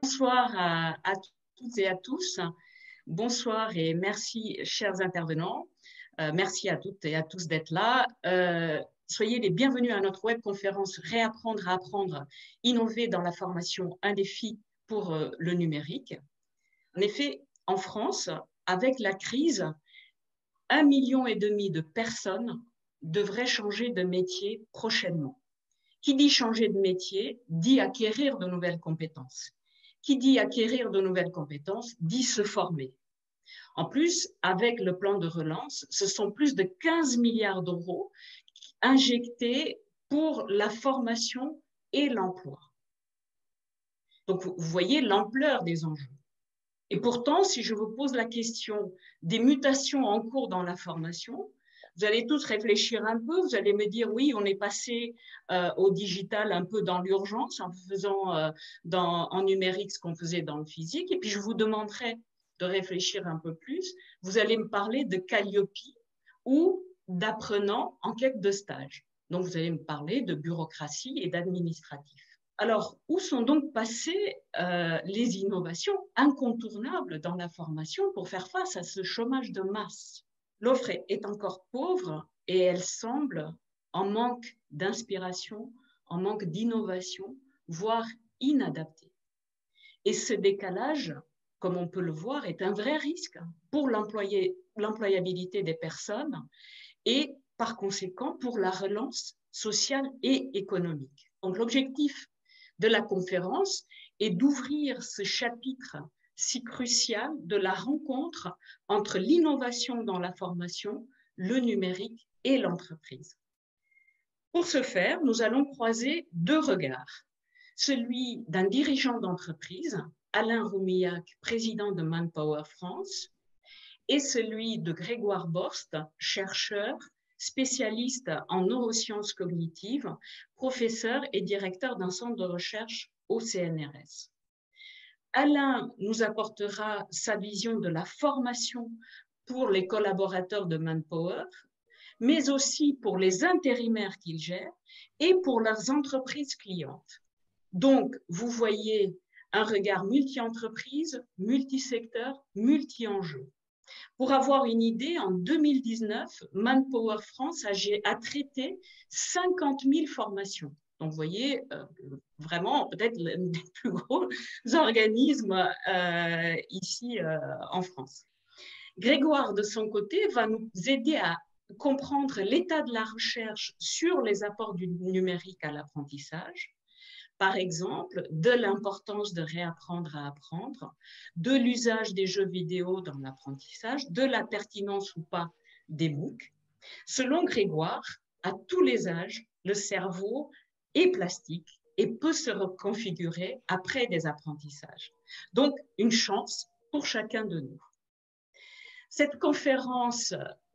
Bonsoir à toutes et à tous. Bonsoir et merci, chers intervenants. Merci à toutes et à tous d'être là. Soyez les bienvenus à notre webconférence Réapprendre à apprendre, innover dans la formation, un défi pour le numérique. En effet, en France, avec la crise, 1,5 million de personnes devraient changer de métier prochainement. Qui dit changer de métier dit acquérir de nouvelles compétences. Qui dit acquérir de nouvelles compétences dit se former. En plus, avec le plan de relance, ce sont plus de 15 milliards d'euros injectés pour la formation et l'emploi. Donc, vous voyez l'ampleur des enjeux. Et pourtant, si je vous pose la question des mutations en cours dans la formation, vous allez tous réfléchir un peu, vous allez me dire, oui, on est passé au digital un peu dans l'urgence, en faisant en numérique ce qu'on faisait dans le physique. Et puis, je vous demanderai de réfléchir un peu plus. Vous allez me parler de Calliope ou d'apprenants en quête de stage. Donc, vous allez me parler de bureaucratie et d'administratif. Alors, où sont donc passées les innovations incontournables dans la formation pour faire face à ce chômage de masse? L'offre est encore pauvre et elle semble en manque d'inspiration, en manque d'innovation, voire inadaptée. Et ce décalage, comme on peut le voir, est un vrai risque pour l'employabilité des personnes et par conséquent pour la relance sociale et économique. Donc l'objectif de la conférence est d'ouvrir ce chapitre si crucial de la rencontre entre l'innovation dans la formation, le numérique et l'entreprise. Pour ce faire, nous allons croiser deux regards. Celui d'un dirigeant d'entreprise, Alain Roumillac, président de Manpower France, et celui de Grégoire Borst, chercheur, spécialiste en neurosciences cognitives, professeur et directeur d'un centre de recherche au CNRS. Alain nous apportera sa vision de la formation pour les collaborateurs de Manpower, mais aussi pour les intérimaires qu'il gère et pour leurs entreprises clientes. Donc, vous voyez un regard multi-entreprise, multi-secteur, multi-enjeux. Pour avoir une idée, en 2019, Manpower France a traité 50 000 formations. Donc, vous voyez, vraiment, peut-être l'un des plus gros organismes ici en France. Grégoire, de son côté, va nous aider à comprendre l'état de la recherche sur les apports du numérique à l'apprentissage. Par exemple, de l'importance de réapprendre à apprendre, de l'usage des jeux vidéo dans l'apprentissage, de la pertinence ou pas des MOOC. Selon Grégoire, à tous les âges, le cerveau est plastique et peut se reconfigurer après des apprentissages. Donc, une chance pour chacun de nous. Cette conférence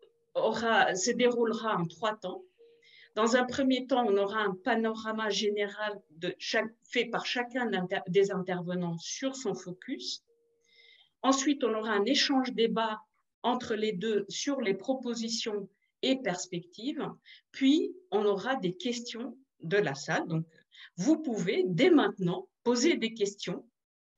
se déroulera en 3 temps. Dans un premier temps, on aura un panorama général fait par chacun des intervenants sur son focus. Ensuite, on aura un échange-débat entre les deux sur les propositions et perspectives. Puis, on aura des questions de la salle. Donc, vous pouvez dès maintenant poser des questions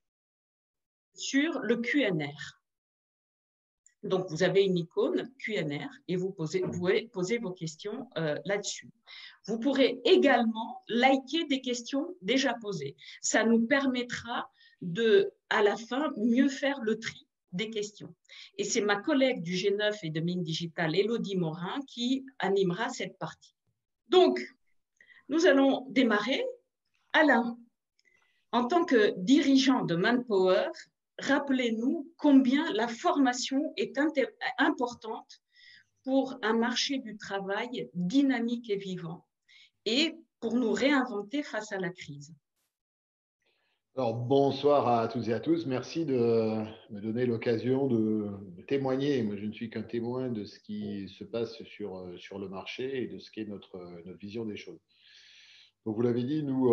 sur le Q&R. Donc, vous avez une icône Q&R et vous pouvez poser vos questions là-dessus. Vous pourrez également liker des questions déjà posées. Ça nous permettra à la fin, mieux faire le tri des questions. Et c'est ma collègue du G9 et de Mines Digital, Élodie Morin, qui animera cette partie. Donc, nous allons démarrer. Alain, en tant que dirigeant de Manpower, rappelez-nous combien la formation est importante pour un marché du travail dynamique et vivant et pour nous réinventer face à la crise. Alors, bonsoir à toutes et à tous. Merci de me donner l'occasion de témoigner. Moi, je ne suis qu'un témoin de ce qui se passe sur le marché et de ce qu'est notre vision des choses. Donc, vous l'avez dit, nous,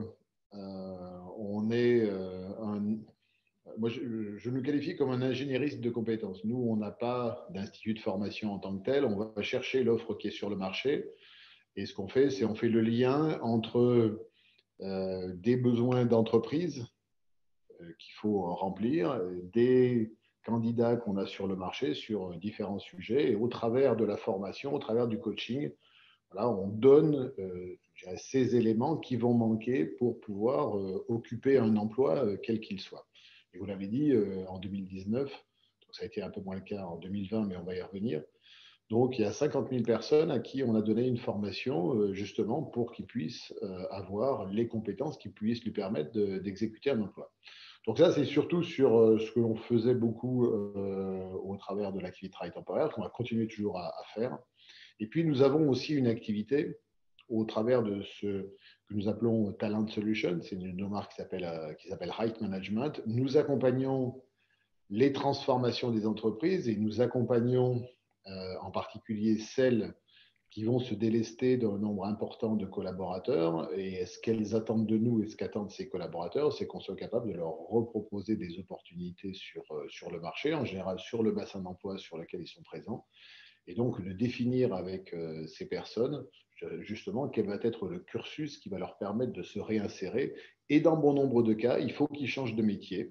on est moi, je nous qualifie comme un ingénieriste de compétences. Nous, on n'a pas d'institut de formation en tant que tel. On va chercher l'offre qui est sur le marché. Et ce qu'on fait, c'est on fait le lien entre des besoins d'entreprise qu'il faut remplir, des candidats qu'on a sur le marché sur différents sujets. Et au travers de la formation, au travers du coaching, voilà, on donne ces éléments qui vont manquer pour pouvoir occuper un emploi, quel qu'il soit. Et vous l'avez dit, en 2019, donc ça a été un peu moins le cas en 2020, mais on va y revenir. Donc, il y a 50 000 personnes à qui on a donné une formation justement pour qu'ils puissent avoir les compétences qui puissent lui permettre d'exécuter un emploi. Donc ça, c'est surtout sur ce que l'on faisait beaucoup au travers de l'activité de travail temporaire, qu'on va continuer toujours à faire. Et puis, nous avons aussi une activité au travers de ce que nous appelons Talent Solutions. C'est une marque qui s'appelle Right Management. Nous accompagnons les transformations des entreprises et nous accompagnons en particulier celles qui vont se délester d'un nombre important de collaborateurs. Et ce qu'elles attendent de nous et ce qu'attendent ces collaborateurs, c'est qu'on soit capable de leur reproposer des opportunités sur le marché, en général sur le bassin d'emploi sur lequel ils sont présents. Et donc de définir avec ces personnes justement quel va être le cursus qui va leur permettre de se réinsérer. Et dans bon nombre de cas, il faut qu'ils changent de métier.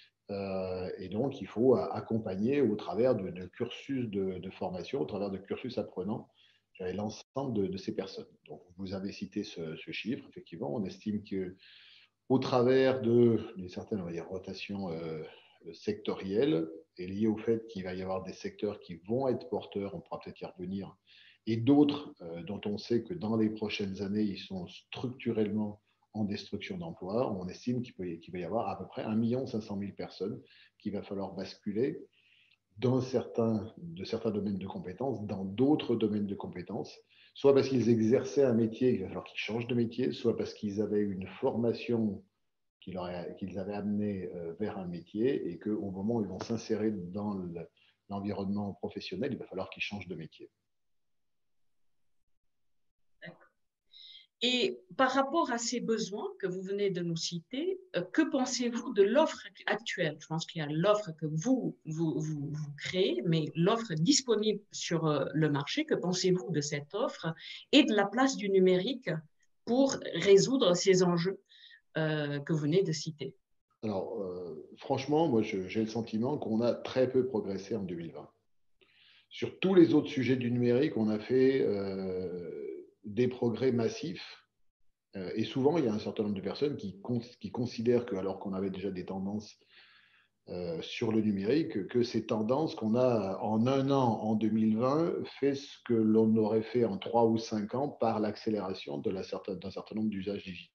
Et donc, il faut accompagner au travers de cursus de formation, au travers de cursus apprenants, l'ensemble de ces personnes. Donc, vous avez cité ce chiffre, effectivement. On estime qu'au travers de certaines, on va dire, rotations sectorielles, et liées au fait qu'il va y avoir des secteurs qui vont être porteurs, on pourra peut-être y revenir, et d'autres dont on sait que dans les prochaines années, ils sont structurellement en destruction d'emplois. On estime qu'il va y avoir à peu près 1 500 000 personnes qu'il va falloir basculer de certains domaines de compétences dans d'autres domaines de compétences, soit parce qu'ils exerçaient un métier, il va falloir qu'ils changent de métier, soit parce qu'ils avaient une formation qu'ils avaient amené vers un métier et qu'au moment où ils vont s'insérer dans l'environnement professionnel, il va falloir qu'ils changent de métier. Et par rapport à ces besoins que vous venez de nous citer, que pensez-vous de l'offre actuelle? Je pense qu'il y a l'offre que vous créez, mais l'offre disponible sur le marché. Que pensez-vous de cette offre et de la place du numérique pour résoudre ces enjeux que vous venez de citer? Alors, franchement, moi, j'ai le sentiment qu'on a très peu progressé en 2020. Sur tous les autres sujets du numérique, on a fait des progrès massifs. Et souvent, il y a un certain nombre de personnes qui considèrent que, alors qu'on avait déjà des tendances sur le numérique, que ces tendances qu'on a en un an, en 2020, fait ce que l'on aurait fait en 3 ou 5 ans par l'accélération d'un certain nombre d'usages digitaux.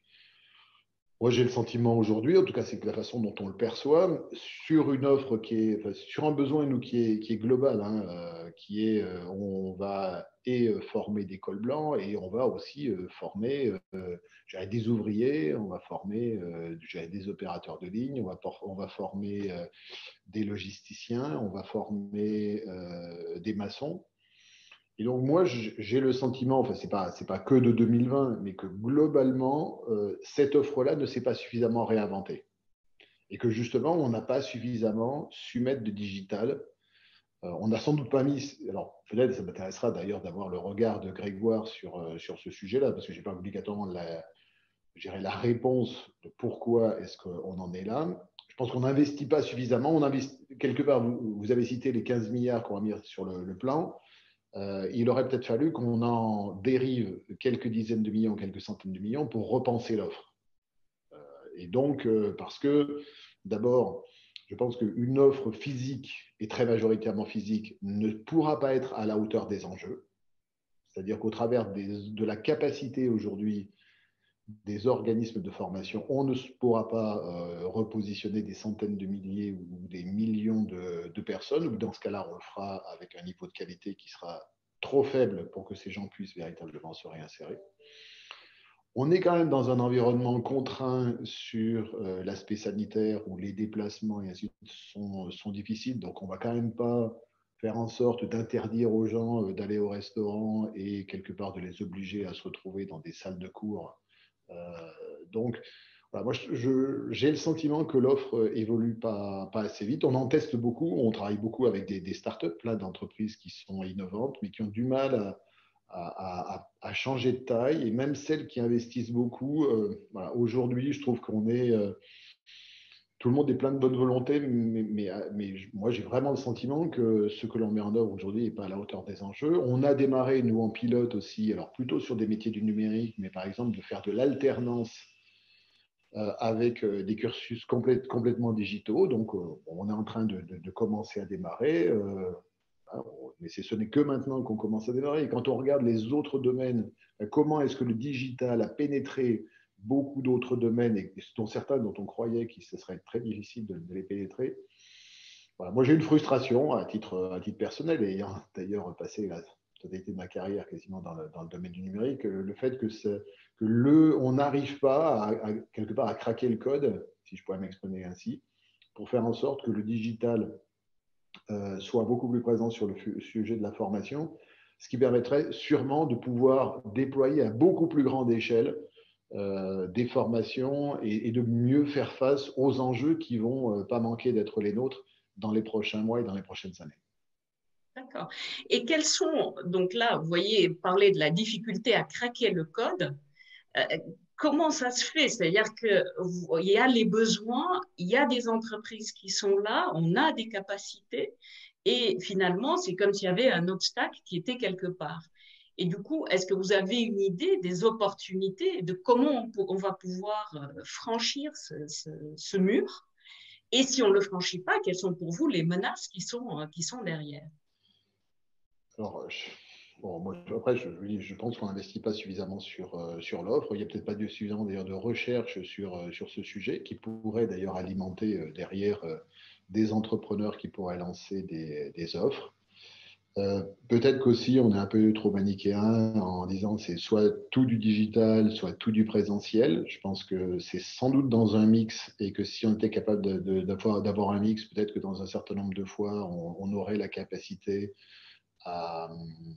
Moi, j'ai le sentiment aujourd'hui, en tout cas, c'est que la façon dont on le perçoit, sur une offre sur un besoin qui est global, hein, qui est, on va former des cols blancs et on va aussi former des ouvriers, on va former des opérateurs de ligne, on va former des logisticiens, on va former des maçons. Et donc, moi, j'ai le sentiment, enfin, c'est pas que de 2020, mais que globalement, cette offre-là ne s'est pas suffisamment réinventée. Et que justement, on n'a pas suffisamment su mettre de digital. On n'a sans doute pas mis. Alors, peut-être, ça m'intéressera d'ailleurs d'avoir le regard de Grégoire sur ce sujet-là, parce que je n'ai pas obligatoirement la réponse de pourquoi est-ce qu'on en est là. Je pense qu'on n'investit pas suffisamment. Quelque part, vous avez cité les 15 milliards qu'on a mis sur le plan. Il aurait peut-être fallu qu'on en dérive quelques dizaines de millions, quelques centaines de millions pour repenser l'offre. Et donc, parce que d'abord, je pense qu'une offre physique, et très majoritairement physique, ne pourra pas être à la hauteur des enjeux. C'est-à-dire qu'au travers de la capacité aujourd'hui des organismes de formation, on ne pourra pas repositionner des centaines de milliers ou des millions de personnes, ou dans ce cas-là, on le fera avec un niveau de qualité qui sera trop faible pour que ces gens puissent véritablement se réinsérer. On est quand même dans un environnement contraint sur l'aspect sanitaire où les déplacements et ainsi de suite sont difficiles, donc on ne va quand même pas faire en sorte d'interdire aux gens d'aller au restaurant et quelque part de les obliger à se retrouver dans des salles de cours. Donc, voilà, moi, j'ai le sentiment que l'offre évolue pas assez vite. On en teste beaucoup, on travaille beaucoup avec des startups, plein d'entreprises qui sont innovantes, mais qui ont du mal à changer de taille. Et même celles qui investissent beaucoup, voilà, aujourd'hui, je trouve qu'on est tout le monde est plein de bonne volonté, mais moi, j'ai vraiment le sentiment que ce que l'on met en œuvre aujourd'hui n'est pas à la hauteur des enjeux. On a démarré, nous, en pilote aussi, alors plutôt sur des métiers du numérique, mais par exemple de faire de l'alternance avec des cursus complètement digitaux. Donc, on est en train de commencer à démarrer. Mais ce n'est que maintenant qu'on commence à démarrer. Et quand on regarde les autres domaines, comment est-ce que le digital a pénétré beaucoup d'autres domaines, et dont certains dont on croyait que ce serait très difficile de les pénétrer. Voilà. Moi, j'ai une frustration à titre personnel, ayant d'ailleurs passé la totalité de ma carrière quasiment dans le domaine du numérique, le fait on n'arrive pas quelque part à craquer le code, si je pourrais m'exprimer ainsi, pour faire en sorte que le digital soit beaucoup plus présent sur le sujet de la formation, ce qui permettrait sûrement de pouvoir déployer à beaucoup plus grande échelle des formations et de mieux faire face aux enjeux qui ne vont pas manquer d'être les nôtres dans les prochains mois et dans les prochaines années. D'accord. Et quels sont, donc là, vous voyez, parler de la difficulté à craquer le code, comment ça se fait? C'est-à-dire qu'il y a les besoins, il y a des entreprises qui sont là, on a des capacités, et finalement, c'est comme s'il y avait un obstacle qui était quelque part. Et du coup, est-ce que vous avez une idée des opportunités, de comment on va pouvoir franchir ce mur? Et si on ne le franchit pas, quelles sont pour vous les menaces qui sont derrière? Alors, bon, moi, après, je pense qu'on n'investit pas suffisamment sur l'offre. Il n'y a peut-être pas suffisamment d'ailleurs de recherche sur ce sujet qui pourrait d'ailleurs alimenter derrière des entrepreneurs qui pourraient lancer des offres. Peut-être qu'aussi on est un peu trop manichéen en disant c'est soit tout du digital, soit tout du présentiel. Je pense que c'est sans doute dans un mix et que si on était capable d'avoir un mix, peut-être que dans un certain nombre de fois, on aurait la capacité à,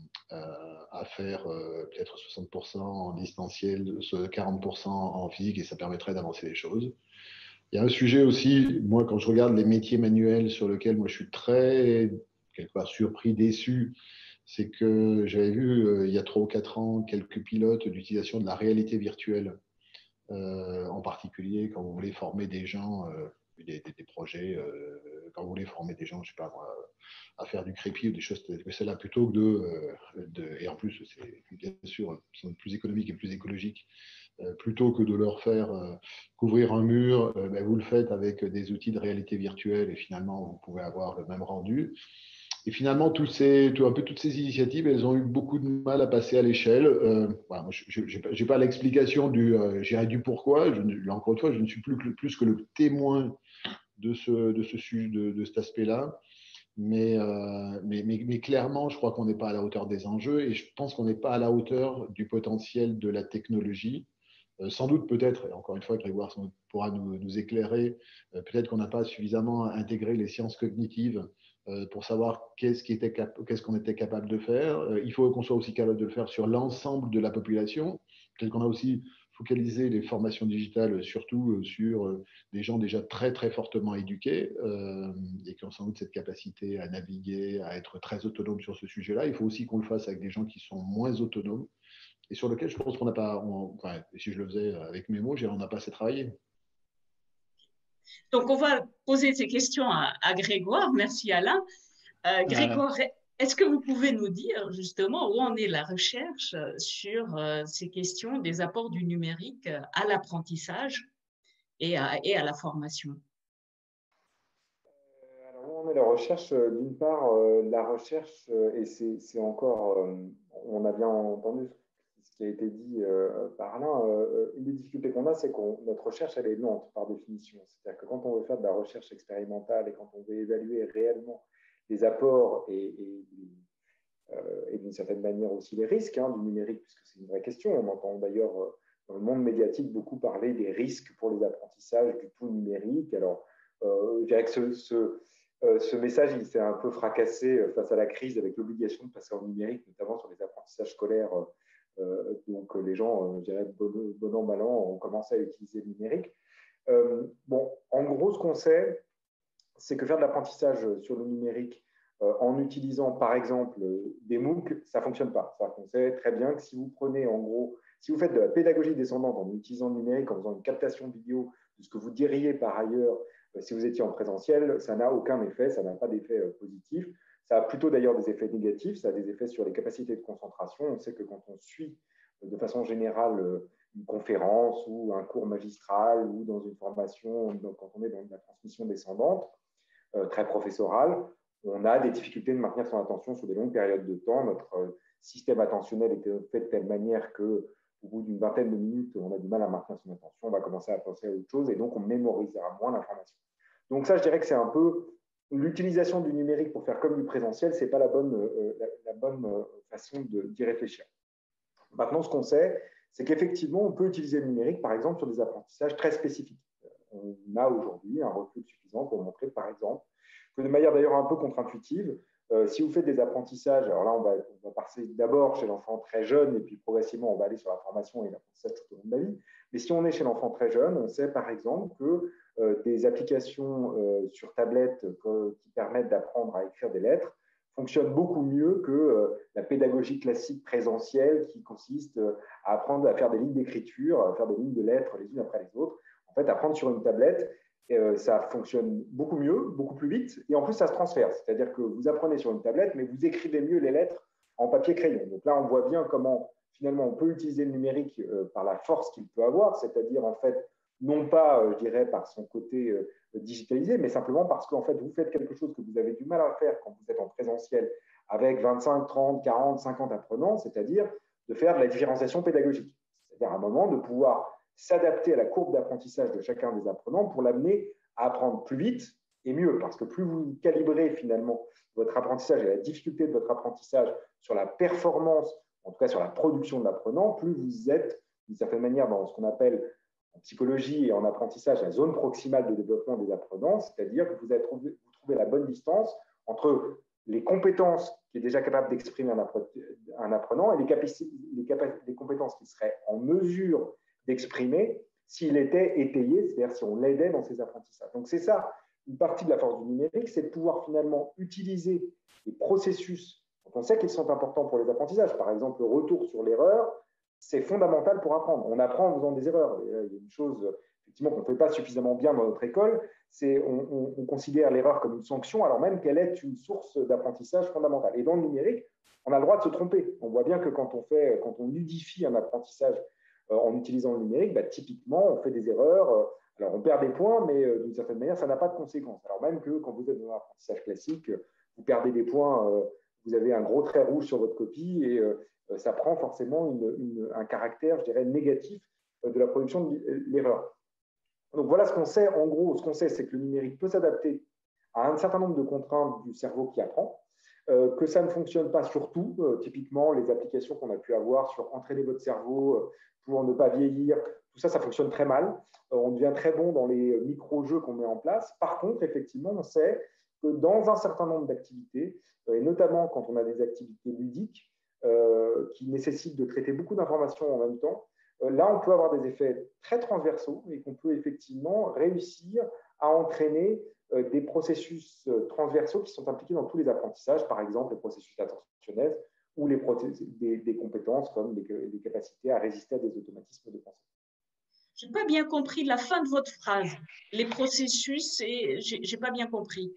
à faire peut-être 60% en distanciel, 40% en physique et ça permettrait d'avancer les choses. Il y a un sujet aussi, moi quand je regarde les métiers manuels sur lesquels moi je suis très quelque part surpris, déçu, c'est que j'avais vu il y a 3 ou 4 ans quelques pilotes d'utilisation de la réalité virtuelle, en particulier quand vous voulez former des gens, des projets, quand vous voulez former des gens, je sais pas moi, à faire du crépi ou des choses telles que celle-là, plutôt que et en plus c'est bien sûr plus économique et plus écologique, plutôt que de leur faire couvrir un mur, ben, vous le faites avec des outils de réalité virtuelle et finalement vous pouvez avoir le même rendu. Et finalement, toutes ces initiatives, elles ont eu beaucoup de mal à passer à l'échelle. Voilà, je n'ai pas l'explication du pourquoi. Là, encore une fois, je ne suis plus que le témoin de cet aspect-là. Mais clairement, je crois qu'on n'est pas à la hauteur des enjeux et je pense qu'on n'est pas à la hauteur du potentiel de la technologie. Sans doute, peut-être, et encore une fois, Grégoire pourra nous éclairer, peut-être qu'on n'a pas suffisamment intégré les sciences cognitives pour savoir qu'est-ce qu'on était capable de faire. Il faut qu'on soit aussi capable de le faire sur l'ensemble de la population. Peut-être qu'on a aussi focalisé les formations digitales surtout sur des gens déjà très, très fortement éduqués et qui ont sans doute cette capacité à naviguer, à être très autonomes sur ce sujet-là. Il faut aussi qu'on le fasse avec des gens qui sont moins autonomes et sur lequel je pense qu'on n'a pas, enfin, si je le faisais avec mes mots, on n'a pas assez travaillé. Donc, on va poser ces questions à Grégoire. Merci Alain. Grégoire, est-ce que vous pouvez nous dire justement où en est la recherche sur ces questions des apports du numérique à l'apprentissage et à la formation? Alors, où en est la recherche? D'une part, la recherche, et c'est encore, on a bien entendu ce qui a été dit par Alain, une des difficultés qu'on a, c'est que notre recherche, elle est lente par définition. C'est-à-dire que quand on veut faire de la recherche expérimentale et quand on veut évaluer réellement les apports et d'une certaine manière aussi les risques du numérique, puisque c'est une vraie question. On entend d'ailleurs dans le monde médiatique beaucoup parler des risques pour les apprentissages du tout numérique. Alors, je dirais que ce message, il s'est un peu fracassé face à la crise avec l'obligation de passer en numérique, notamment sur les apprentissages scolaires. Donc, les gens, je dirais, bon an, mal an, ont commencé à utiliser le numérique. Bon, en gros, ce qu'on sait, c'est que faire de l'apprentissage sur le numérique en utilisant, par exemple, des MOOC, ça ne fonctionne pas. On sait très bien que si vous prenez, en gros, si vous faites de la pédagogie descendante en utilisant le numérique, en faisant une captation vidéo de ce que vous diriez par ailleurs Si vous étiez en présentiel, ça n'a aucun effet, ça n'a pas d'effet positif. Ça a plutôt d'ailleurs des effets négatifs, ça a des effets sur les capacités de concentration. On sait que quand on suit de façon générale une conférence ou un cours magistral ou dans une formation, donc quand on est dans la transmission descendante, très professorale, on a des difficultés de maintenir son attention sur des longues périodes de temps. Notre système attentionnel est fait de telle manière qu'au bout d'une vingtaine de minutes, on a du mal à maintenir son attention, on va commencer à penser à autre chose et donc on mémorisera moins l'information. Donc ça, je dirais que c'est un peu l'utilisation du numérique pour faire comme du présentiel, ce n'est pas la bonne façon d'y réfléchir. Maintenant, ce qu'on sait, c'est qu'effectivement, on peut utiliser le numérique, par exemple, sur des apprentissages très spécifiques. On a aujourd'hui un recul suffisant pour montrer, par exemple, que de manière d'ailleurs un peu contre-intuitive, si vous faites des apprentissages, alors là, on va passer d'abord chez l'enfant très jeune et puis progressivement, on va aller sur la formation et l'apprentissage tout au long de la vie. Mais si on est chez l'enfant très jeune, on sait par exemple que des applications sur tablette qui permettent d'apprendre à écrire des lettres fonctionnent beaucoup mieux que la pédagogie classique présentielle qui consiste à apprendre à faire des lignes d'écriture, à faire des lignes de lettres les unes après les autres. En fait, apprendre sur une tablette, ça fonctionne beaucoup mieux, beaucoup plus vite, et en plus, ça se transfère. C'est-à-dire que vous apprenez sur une tablette, mais vous écrivez mieux les lettres en papier-crayon. Donc là, on voit bien comment, finalement, on peut utiliser le numérique par la force qu'il peut avoir, c'est-à-dire, en fait, non pas, je dirais, par son côté digitalisé, mais simplement parce qu'en fait, vous faites quelque chose que vous avez du mal à faire quand vous êtes en présentiel avec 25, 30, 40, 50 apprenants, c'est-à-dire de faire de la différenciation pédagogique. C'est-à-dire à un moment de pouvoir s'adapter à la courbe d'apprentissage de chacun des apprenants pour l'amener à apprendre plus vite et mieux, parce que plus vous calibrez finalement votre apprentissage et la difficulté de votre apprentissage sur la performance, en tout cas sur la production de l'apprenant, plus vous êtes d'une certaine manière dans ce qu'on appelle en psychologie et en apprentissage la zone proximale de développement des apprenants, c'est-à-dire que vous trouvez la bonne distance entre les compétences qui est déjà capable d'exprimer un apprenant et les compétences qu'il serait en mesure d'exprimer s'il était étayé, c'est-à-dire si on l'aidait dans ses apprentissages. Donc c'est ça, une partie de la force du numérique, c'est de pouvoir finalement utiliser les processus dont on sait qu'ils sont importants pour les apprentissages. Par exemple, le retour sur l'erreur, c'est fondamental pour apprendre. On apprend en faisant des erreurs. Il y a une chose effectivement qu'on ne fait pas suffisamment bien dans notre école, c'est on considère l'erreur comme une sanction alors même qu'elle est une source d'apprentissage fondamentale. Et dans le numérique, on a le droit de se tromper. On voit bien que quand on ludifie un apprentissage en utilisant le numérique, typiquement, on fait des erreurs. Alors, on perd des points, mais d'une certaine manière, ça n'a pas de conséquences. Alors même que quand vous êtes dans un apprentissage classique, vous perdez des points, vous avez un gros trait rouge sur votre copie et ça prend forcément un caractère, je dirais, négatif de la production de l'erreur. Donc, voilà ce qu'on sait. En gros, ce qu'on sait, c'est que le numérique peut s'adapter à un certain nombre de contraintes du cerveau qui apprend, que ça ne fonctionne pas sur tout. Typiquement, les applications qu'on a pu avoir sur entraîner votre cerveau pour ne pas vieillir, tout ça, ça fonctionne très mal. On devient très bon dans les micro-jeux qu'on met en place. Par contre, effectivement, on sait que dans un certain nombre d'activités, et notamment quand on a des activités ludiques qui nécessitent de traiter beaucoup d'informations en même temps, là, on peut avoir des effets très transversaux et qu'on peut effectivement réussir à entraîner des processus transversaux qui sont impliqués dans tous les apprentissages, par exemple les processus attentionnels ou des compétences comme les capacités à résister à des automatismes de pensée. Je n'ai pas bien compris la fin de votre phrase. Les processus, je n'ai pas bien compris.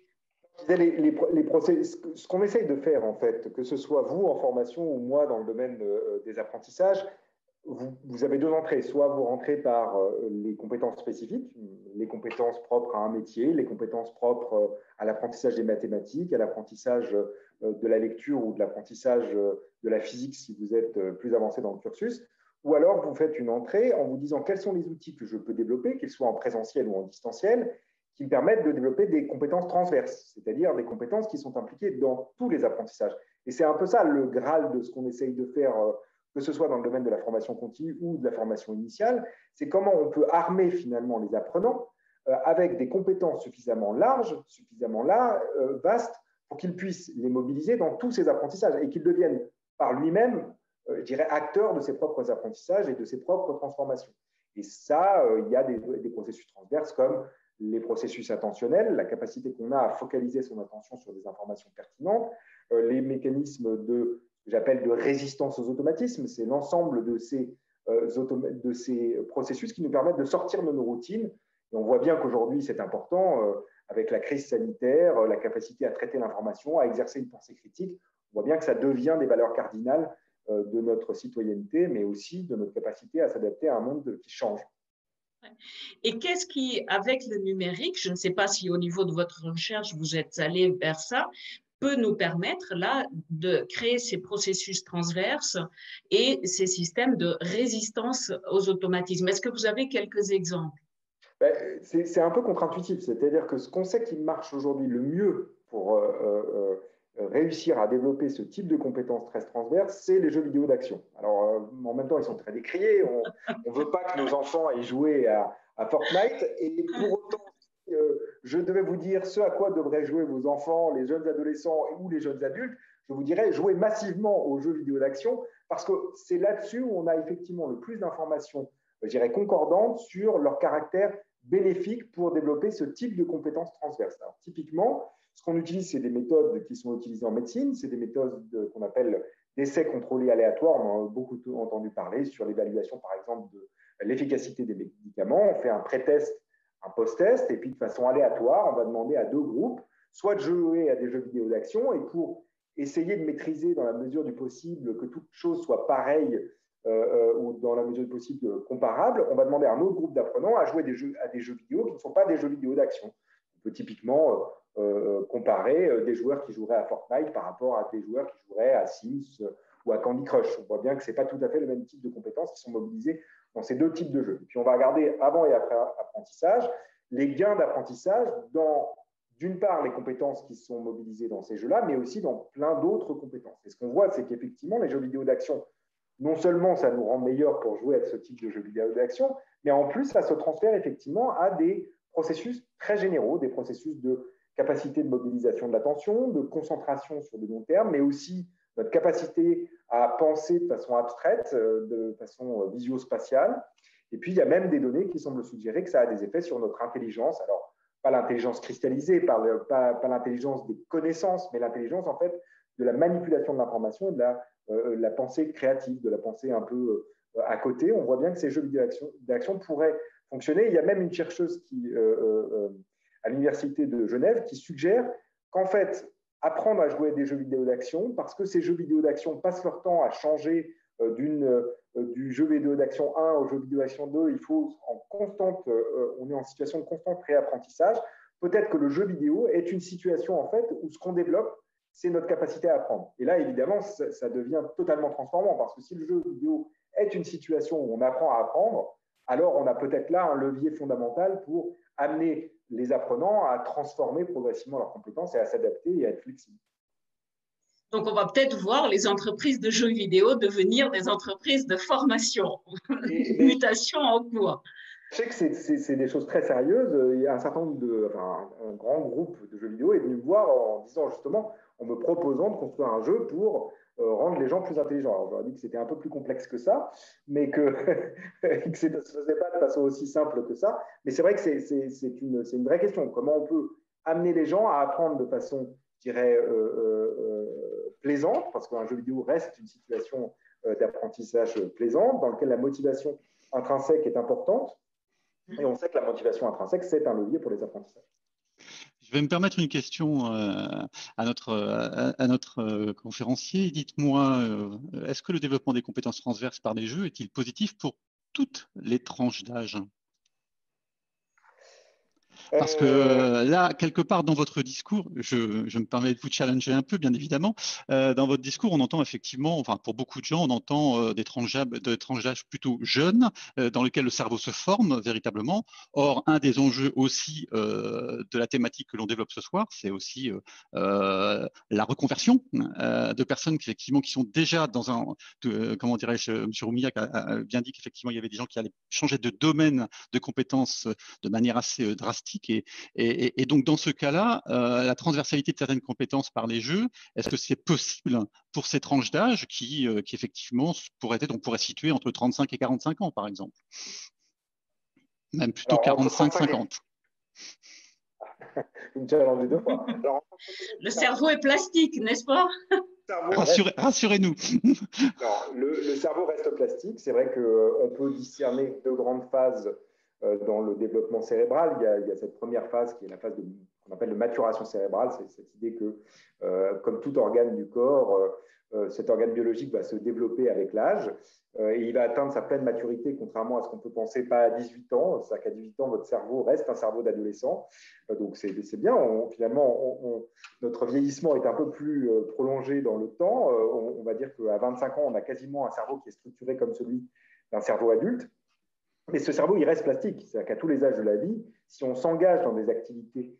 Ce qu'on essaye de faire, en fait, que ce soit vous en formation ou moi dans le domaine des apprentissages, vous avez deux entrées. Soit vous rentrez par les compétences spécifiques, les compétences propres à un métier, les compétences propres à l'apprentissage des mathématiques, à l'apprentissage de la lecture ou de l'apprentissage de la physique si vous êtes plus avancé dans le cursus. Ou alors vous faites une entrée en vous disant quels sont les outils que je peux développer, qu'ils soient en présentiel ou en distanciel, qui me permettent de développer des compétences transverses, c'est-à-dire des compétences qui sont impliquées dans tous les apprentissages. Et c'est un peu ça le Graal de ce qu'on essaye de faire, que ce soit dans le domaine de la formation continue ou de la formation initiale, c'est comment on peut armer finalement les apprenants avec des compétences suffisamment larges, suffisamment vastes, pour qu'ils puissent les mobiliser dans tous ces apprentissages et qu'ils deviennent par lui-même, je dirais, acteurs de ses propres apprentissages et de ses propres transformations. Et ça, il y a des processus transverses comme les processus attentionnels, la capacité qu'on a à focaliser son attention sur des informations pertinentes, les mécanismes j'appelle de résistance aux automatismes, c'est l'ensemble de ces processus qui nous permettent de sortir de nos routines Et on voit bien qu'aujourd'hui, c'est important, avec la crise sanitaire, la capacité à traiter l'information, à exercer une pensée critique. On voit bien que ça devient des valeurs cardinales de notre citoyenneté, mais aussi de notre capacité à s'adapter à un monde qui change. Et qu'est-ce qui, avec le numérique, je ne sais pas si au niveau de votre recherche, vous êtes allé vers ça, peut nous permettre là de créer ces processus transverses et ces systèmes de résistance aux automatismes. Est-ce que vous avez quelques exemples? C'est un peu contre-intuitif, c'est-à-dire que ce qu'on sait qui marche aujourd'hui le mieux pour réussir à développer ce type de compétences très transverses, c'est les jeux vidéo d'action. Alors, en même temps, ils sont très décriés, on ne veut pas que nos enfants aient joué à Fortnite, et pour autant, je devais vous dire ce à quoi devraient jouer vos enfants, les jeunes adolescents ou les jeunes adultes, je vous dirais jouer massivement aux jeux vidéo d'action, parce que c'est là-dessus où on a effectivement le plus d'informations, je dirais, concordantes sur leur caractère bénéfique pour développer ce type de compétences transverses. Alors, typiquement, ce qu'on utilise, c'est des méthodes qui sont utilisées en médecine, c'est des méthodes qu'on appelle d'essais contrôlés aléatoires. On a beaucoup entendu parler sur l'évaluation, par exemple, de l'efficacité des médicaments. On fait un pré-test, un post-test, et puis de façon aléatoire, on va demander à deux groupes, soit de jouer à des jeux vidéo d'action, et pour essayer de maîtriser dans la mesure du possible que toute chose soit pareille ou dans la mesure du possible comparable, on va demander à un autre groupe d'apprenants à jouer à des jeux vidéo qui ne sont pas des jeux vidéo d'action. On peut typiquement comparer des joueurs qui joueraient à Fortnite par rapport à des joueurs qui joueraient à Sims ou à Candy Crush. On voit bien que ce n'est pas tout à fait le même type de compétences qui sont mobilisées dans ces deux types de jeux. Et puis on va regarder avant et après apprentissage, les gains d'apprentissage dans, d'une part, les compétences qui sont mobilisées dans ces jeux-là, mais aussi dans plein d'autres compétences. Et ce qu'on voit, c'est qu'effectivement, les jeux vidéo d'action, non seulement ça nous rend meilleurs pour jouer à ce type de jeux vidéo d'action, mais en plus, ça se transfère effectivement à des processus très généraux, des processus de capacité de mobilisation de l'attention, de concentration sur le long terme, mais aussi notre capacité à penser de façon abstraite, de façon visio-spatiale. Et puis, il y a même des données qui semblent suggérer que ça a des effets sur notre intelligence. Alors, pas l'intelligence cristallisée, pas l'intelligence des connaissances, mais l'intelligence, en fait, de la manipulation de l'information et de la pensée créative, de la pensée un peu à côté. On voit bien que ces jeux vidéo d'action pourraient fonctionner. Il y a même une chercheuse à l'université de Genève qui suggère qu'en fait, apprendre à jouer à des jeux vidéo d'action, parce que ces jeux vidéo d'action passent leur temps à changer du jeu vidéo d'action 1 au jeu vidéo d'action 2, il faut on est en situation de constant réapprentissage. Peut-être que le jeu vidéo est une situation en fait où ce qu'on développe, c'est notre capacité à apprendre. Et là, évidemment, ça devient totalement transformant, parce que si le jeu vidéo est une situation où on apprend à apprendre, alors on a peut-être là un levier fondamental pour amener les apprenants à transformer progressivement leurs compétences et à s'adapter et à être flexibles. Donc, on va peut-être voir les entreprises de jeux vidéo devenir des entreprises de formation. Mutation en cours. Je sais que c'est des choses très sérieuses. Il y a un grand groupe de jeux vidéo est venu me voir en disant justement, en me proposant de construire un jeu pour rendre les gens plus intelligents. Alors, je leur ai dit que c'était un peu plus complexe que ça, mais que ça ne se faisait pas de façon aussi simple que ça. Mais c'est vrai que c'est une vraie question. Comment on peut amener les gens à apprendre de façon, je dirais, plaisante, parce qu'un jeu vidéo reste une situation d'apprentissage plaisante, dans laquelle la motivation intrinsèque est importante. Et on sait que la motivation intrinsèque, c'est un levier pour les apprentissages. Je vais me permettre une question à notre conférencier. Dites-moi, est-ce que le développement des compétences transverses par les jeux est-il positif pour toutes les tranches d'âge ? Parce que là, quelque part dans votre discours, je me permets de vous challenger un peu, bien évidemment. Dans votre discours, on entend effectivement, enfin pour beaucoup de gens, on entend des tranches d'âge plutôt jeunes, dans lesquelles le cerveau se forme véritablement. Or, un des enjeux aussi de la thématique que l'on développe ce soir, c'est aussi la reconversion de personnes effectivement qui sont déjà dans un, comment dirais-je, M. Roumillac a bien dit qu'effectivement il y avait des gens qui allaient changer de domaine de compétences de manière assez drastique. Et donc, dans ce cas-là, la transversalité de certaines compétences par les jeux, est-ce que c'est possible pour ces tranches d'âge qui effectivement on pourrait situer entre 35 et 45 ans, par exemple? Même plutôt 45-50. Vous me challengez deux fois. Alors, le cerveau est plastique, n'est-ce pas? Rassurez-nous. Le cerveau reste plastique. C'est vrai qu'on peut discerner deux grandes phases dans le développement cérébral. Il y a cette première phase qui est la phase qu'on appelle de maturation cérébrale. C'est cette idée que, comme tout organe du corps, cet organe biologique va se développer avec l'âge et il va atteindre sa pleine maturité, contrairement à ce qu'on peut penser, pas à 18 ans. C'est-à-dire qu'à 18 ans, votre cerveau reste un cerveau d'adolescent. Donc, c'est bien. Finalement, notre vieillissement est un peu plus prolongé dans le temps. On va dire qu'à 25 ans, on a quasiment un cerveau qui est structuré comme celui d'un cerveau adulte. Mais ce cerveau, il reste plastique. C'est-à-dire qu'à tous les âges de la vie, si on s'engage dans des activités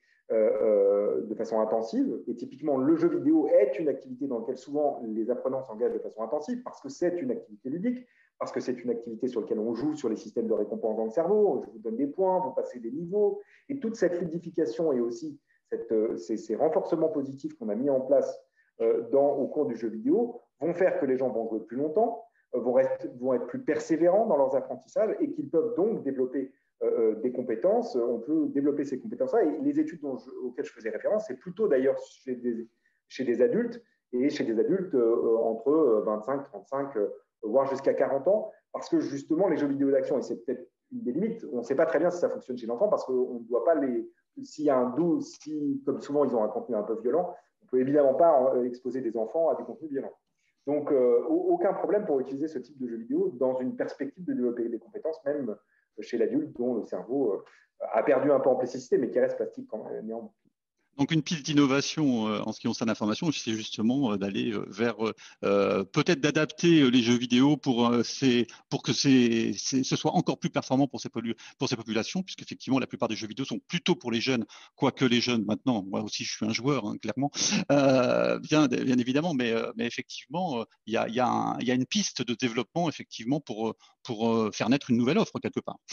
de façon intensive, et typiquement le jeu vidéo est une activité dans laquelle souvent les apprenants s'engagent de façon intensive parce que c'est une activité ludique, parce que c'est une activité sur laquelle on joue sur les systèmes de récompense dans le cerveau, je vous donne des points, vous passez des niveaux, et toute cette ludification et aussi ces renforcements positifs qu'on a mis en place au cours du jeu vidéo vont faire que les gens vont jouer plus longtemps, vont être plus persévérants dans leurs apprentissages et qu'ils peuvent donc développer des compétences. On peut développer ces compétences-là. Et les études auxquelles je faisais référence, c'est plutôt d'ailleurs chez des adultes et chez des adultes entre 25, 35, voire jusqu'à 40 ans, parce que justement, les jeux vidéo d'action, et c'est peut-être une des limites, on ne sait pas très bien si ça fonctionne chez l'enfant, parce qu'on ne doit pas s'il y a un doute, comme souvent ils ont un contenu un peu violent, on ne peut évidemment pas exposer des enfants à du contenu violent. Donc, aucun problème pour utiliser ce type de jeu vidéo dans une perspective de développer des compétences, même chez l'adulte dont le cerveau a perdu un peu en plasticité, mais qui reste plastique quand même, néanmoins. Donc, une piste d'innovation en ce qui concerne l'information, c'est justement d'aller vers peut-être d'adapter les jeux vidéo pour que ce soit encore plus performant pour ces populations, puisqu'effectivement, la plupart des jeux vidéo sont plutôt pour les jeunes, quoique les jeunes, maintenant, moi aussi, je suis un joueur, hein, clairement, bien évidemment, mais effectivement, il y a une piste de développement, effectivement, pour faire naître une nouvelle offre, quelque part.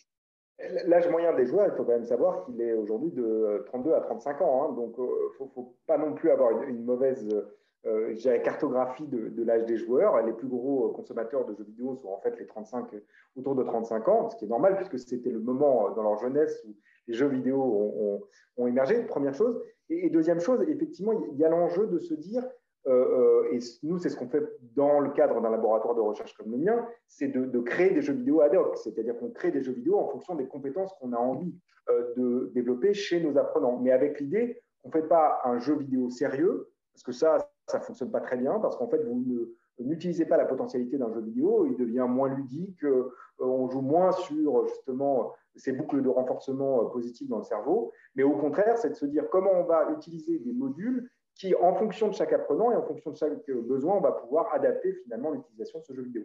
L'âge moyen des joueurs, il faut quand même savoir qu'il est aujourd'hui de 32 à 35 ans. Hein, donc, il ne faut pas non plus avoir une mauvaise cartographie de l'âge des joueurs. Les plus gros consommateurs de jeux vidéo sont en fait autour de 35 ans, ce qui est normal puisque c'était le moment dans leur jeunesse où les jeux vidéo ont émergé, première chose. Et deuxième chose, effectivement, il y a l'enjeu de se dire, et nous, c'est ce qu'on fait dans le cadre d'un laboratoire de recherche comme le mien, c'est de créer des jeux vidéo ad hoc, c'est-à-dire qu'on crée des jeux vidéo en fonction des compétences qu'on a envie de développer chez nos apprenants, mais avec l'idée qu'on ne fait pas un jeu vidéo sérieux, parce que ça ne fonctionne pas très bien, parce qu'en fait, vous n'utilisez pas la potentialité d'un jeu vidéo, il devient moins ludique, on joue moins sur justement ces boucles de renforcement positif dans le cerveau, mais au contraire, c'est de se dire comment on va utiliser des modules qui, en fonction de chaque apprenant et en fonction de chaque besoin, on va pouvoir adapter finalement l'utilisation de ce jeu vidéo.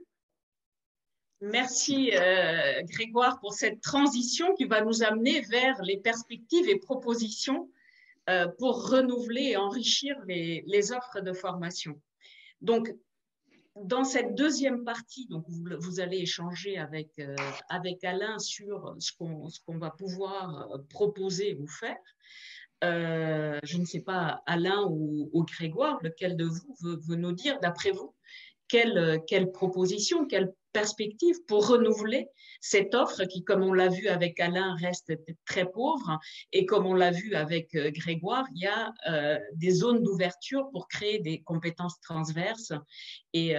Merci Grégoire pour cette transition qui va nous amener vers les perspectives et propositions pour renouveler et enrichir les offres de formation. Donc, dans cette deuxième partie, donc vous allez échanger avec Alain sur ce qu'on va pouvoir proposer ou faire. Je ne sais pas, Alain ou Grégoire, lequel de vous veut nous dire, d'après vous, quelle proposition, quelle perspective pour renouveler cette offre qui, comme on l'a vu avec Alain, reste très pauvre, et comme on l'a vu avec Grégoire, il y a des zones d'ouverture pour créer des compétences transverses et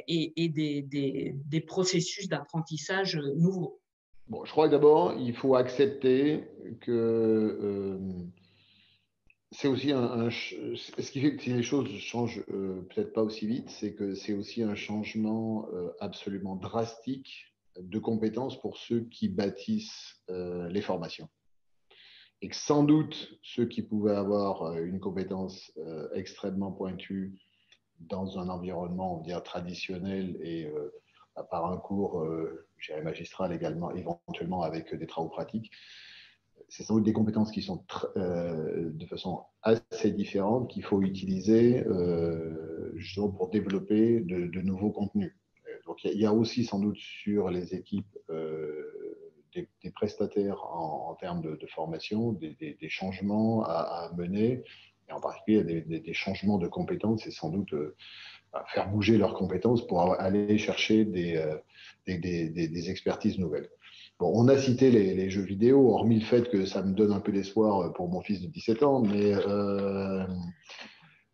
des processus d'apprentissage nouveaux. Bon, je crois que d'abord, il faut accepter que c'est aussi ce qui fait que si les choses changent peut-être pas aussi vite, c'est que c'est aussi un changement absolument drastique de compétences pour ceux qui bâtissent les formations. Et que sans doute, ceux qui pouvaient avoir une compétence extrêmement pointue dans un environnement, on va dire, traditionnel et par un cours, je dirais magistral également, éventuellement avec des travaux pratiques, c'est sans doute des compétences qui sont de façon assez différente qu'il faut utiliser justement pour développer de nouveaux contenus. Donc, il y a aussi sans doute sur les équipes des prestataires en termes de formation, des changements à mener, et en particulier des changements de compétences et sans doute faire bouger leurs compétences pour aller chercher des expertises nouvelles. Bon, on a cité les jeux vidéo, hormis le fait que ça me donne un peu d'espoir pour mon fils de 17 ans, mais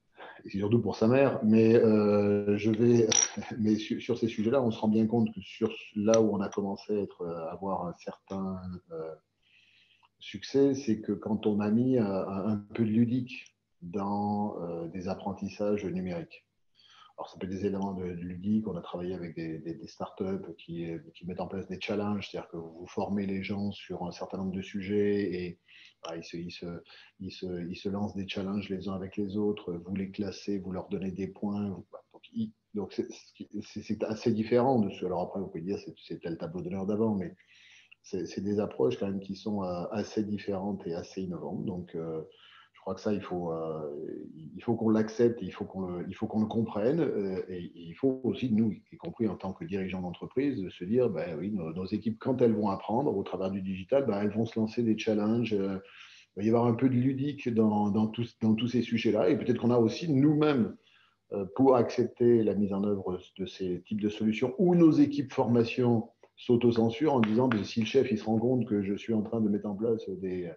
c'est surtout pour sa mère. Mais, mais sur ces sujets-là, on se rend bien compte que là où on a commencé à avoir un certain succès, c'est que quand on a mis un peu de ludique dans des apprentissages numériques. Alors, ça peut être des éléments de ludique. On a travaillé avec des startups qui mettent en place des challenges, c'est-à-dire que vous formez les gens sur un certain nombre de sujets et ils se lancent des challenges les uns avec les autres. Vous les classez, vous leur donnez des points. Donc c'est assez différent de ce. Alors après, vous pouvez dire c'était le tableau d'honneur d'avant, mais c'est des approches quand même qui sont assez différentes et assez innovantes. Donc, je crois que ça, il faut qu'on l'accepte, il faut qu'on le comprenne. Et il faut aussi, nous, y compris en tant que dirigeants d'entreprise, de se dire, ben oui, nos équipes, quand elles vont apprendre au travers du digital, ben, elles vont se lancer des challenges. Il va y avoir un peu de ludique dans tous ces sujets-là. Et peut-être qu'on a aussi nous-mêmes, pour accepter la mise en œuvre de ces types de solutions, ou nos équipes formation s'autocensurent en disant que si le chef il se rend compte que je suis en train de mettre en place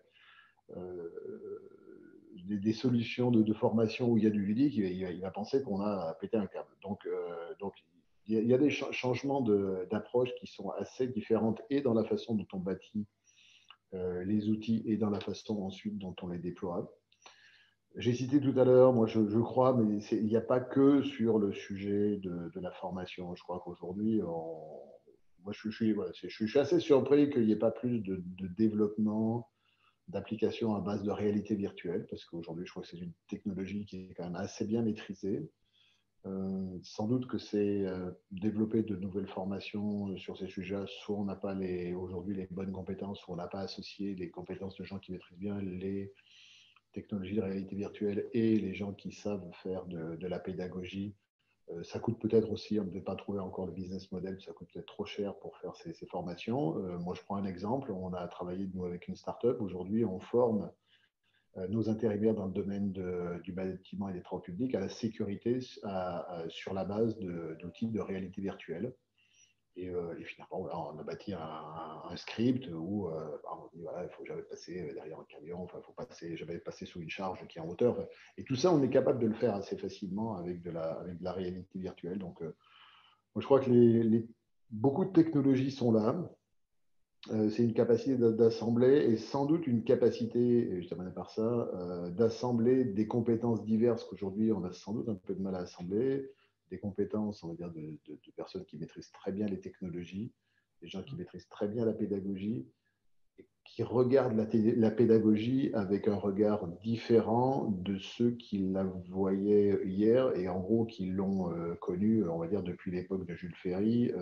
des solutions de formation où il y a du ludique, il va penser qu'on a pété un câble. Donc il y a des changements d'approche qui sont assez différentes et dans la façon dont on bâtit les outils et dans la façon ensuite dont on les déploie. J'ai cité tout à l'heure, moi je crois, mais il n'y a pas que sur le sujet de la formation. Je crois qu'aujourd'hui, moi je suis assez surpris qu'il n'y ait pas plus de développement d'applications à base de réalité virtuelle, parce qu'aujourd'hui je crois que c'est une technologie qui est quand même assez bien maîtrisée. Sans doute que c'est développer de nouvelles formations sur ces sujets. Soit on n'a pas aujourd'hui les bonnes compétences, soit on n'a pas associé les compétences de gens qui maîtrisent bien les technologies de réalité virtuelle et les gens qui savent faire de la pédagogie. Ça coûte peut-être aussi, on ne peut pas trouver encore le business model, ça coûte peut-être trop cher pour faire ces formations. Moi, je prends un exemple, on a travaillé, nous, avec une start-up. Aujourd'hui, on forme nos intérimaires dans le domaine du bâtiment et des travaux publics à la sécurité sur la base d'outils de réalité virtuelle. Et finalement, voilà, on a bâti un script où on dit voilà, il faut jamais passer derrière un camion, enfin, il faut jamais passer sous une charge qui est en hauteur. Et tout ça, on est capable de le faire assez facilement avec de la réalité virtuelle. Donc, moi, je crois que beaucoup de technologies sont là. C'est une capacité d'assembler et sans doute une capacité, et je termine par ça, d'assembler des compétences diverses qu'aujourd'hui, on a sans doute un peu de mal à assembler, des compétences, on va dire, de personnes qui maîtrisent très bien les technologies, des gens qui maîtrisent très bien la pédagogie, et qui regardent la pédagogie avec un regard différent de ceux qui la voyaient hier et en gros qui l'ont connue, on va dire, depuis l'époque de Jules Ferry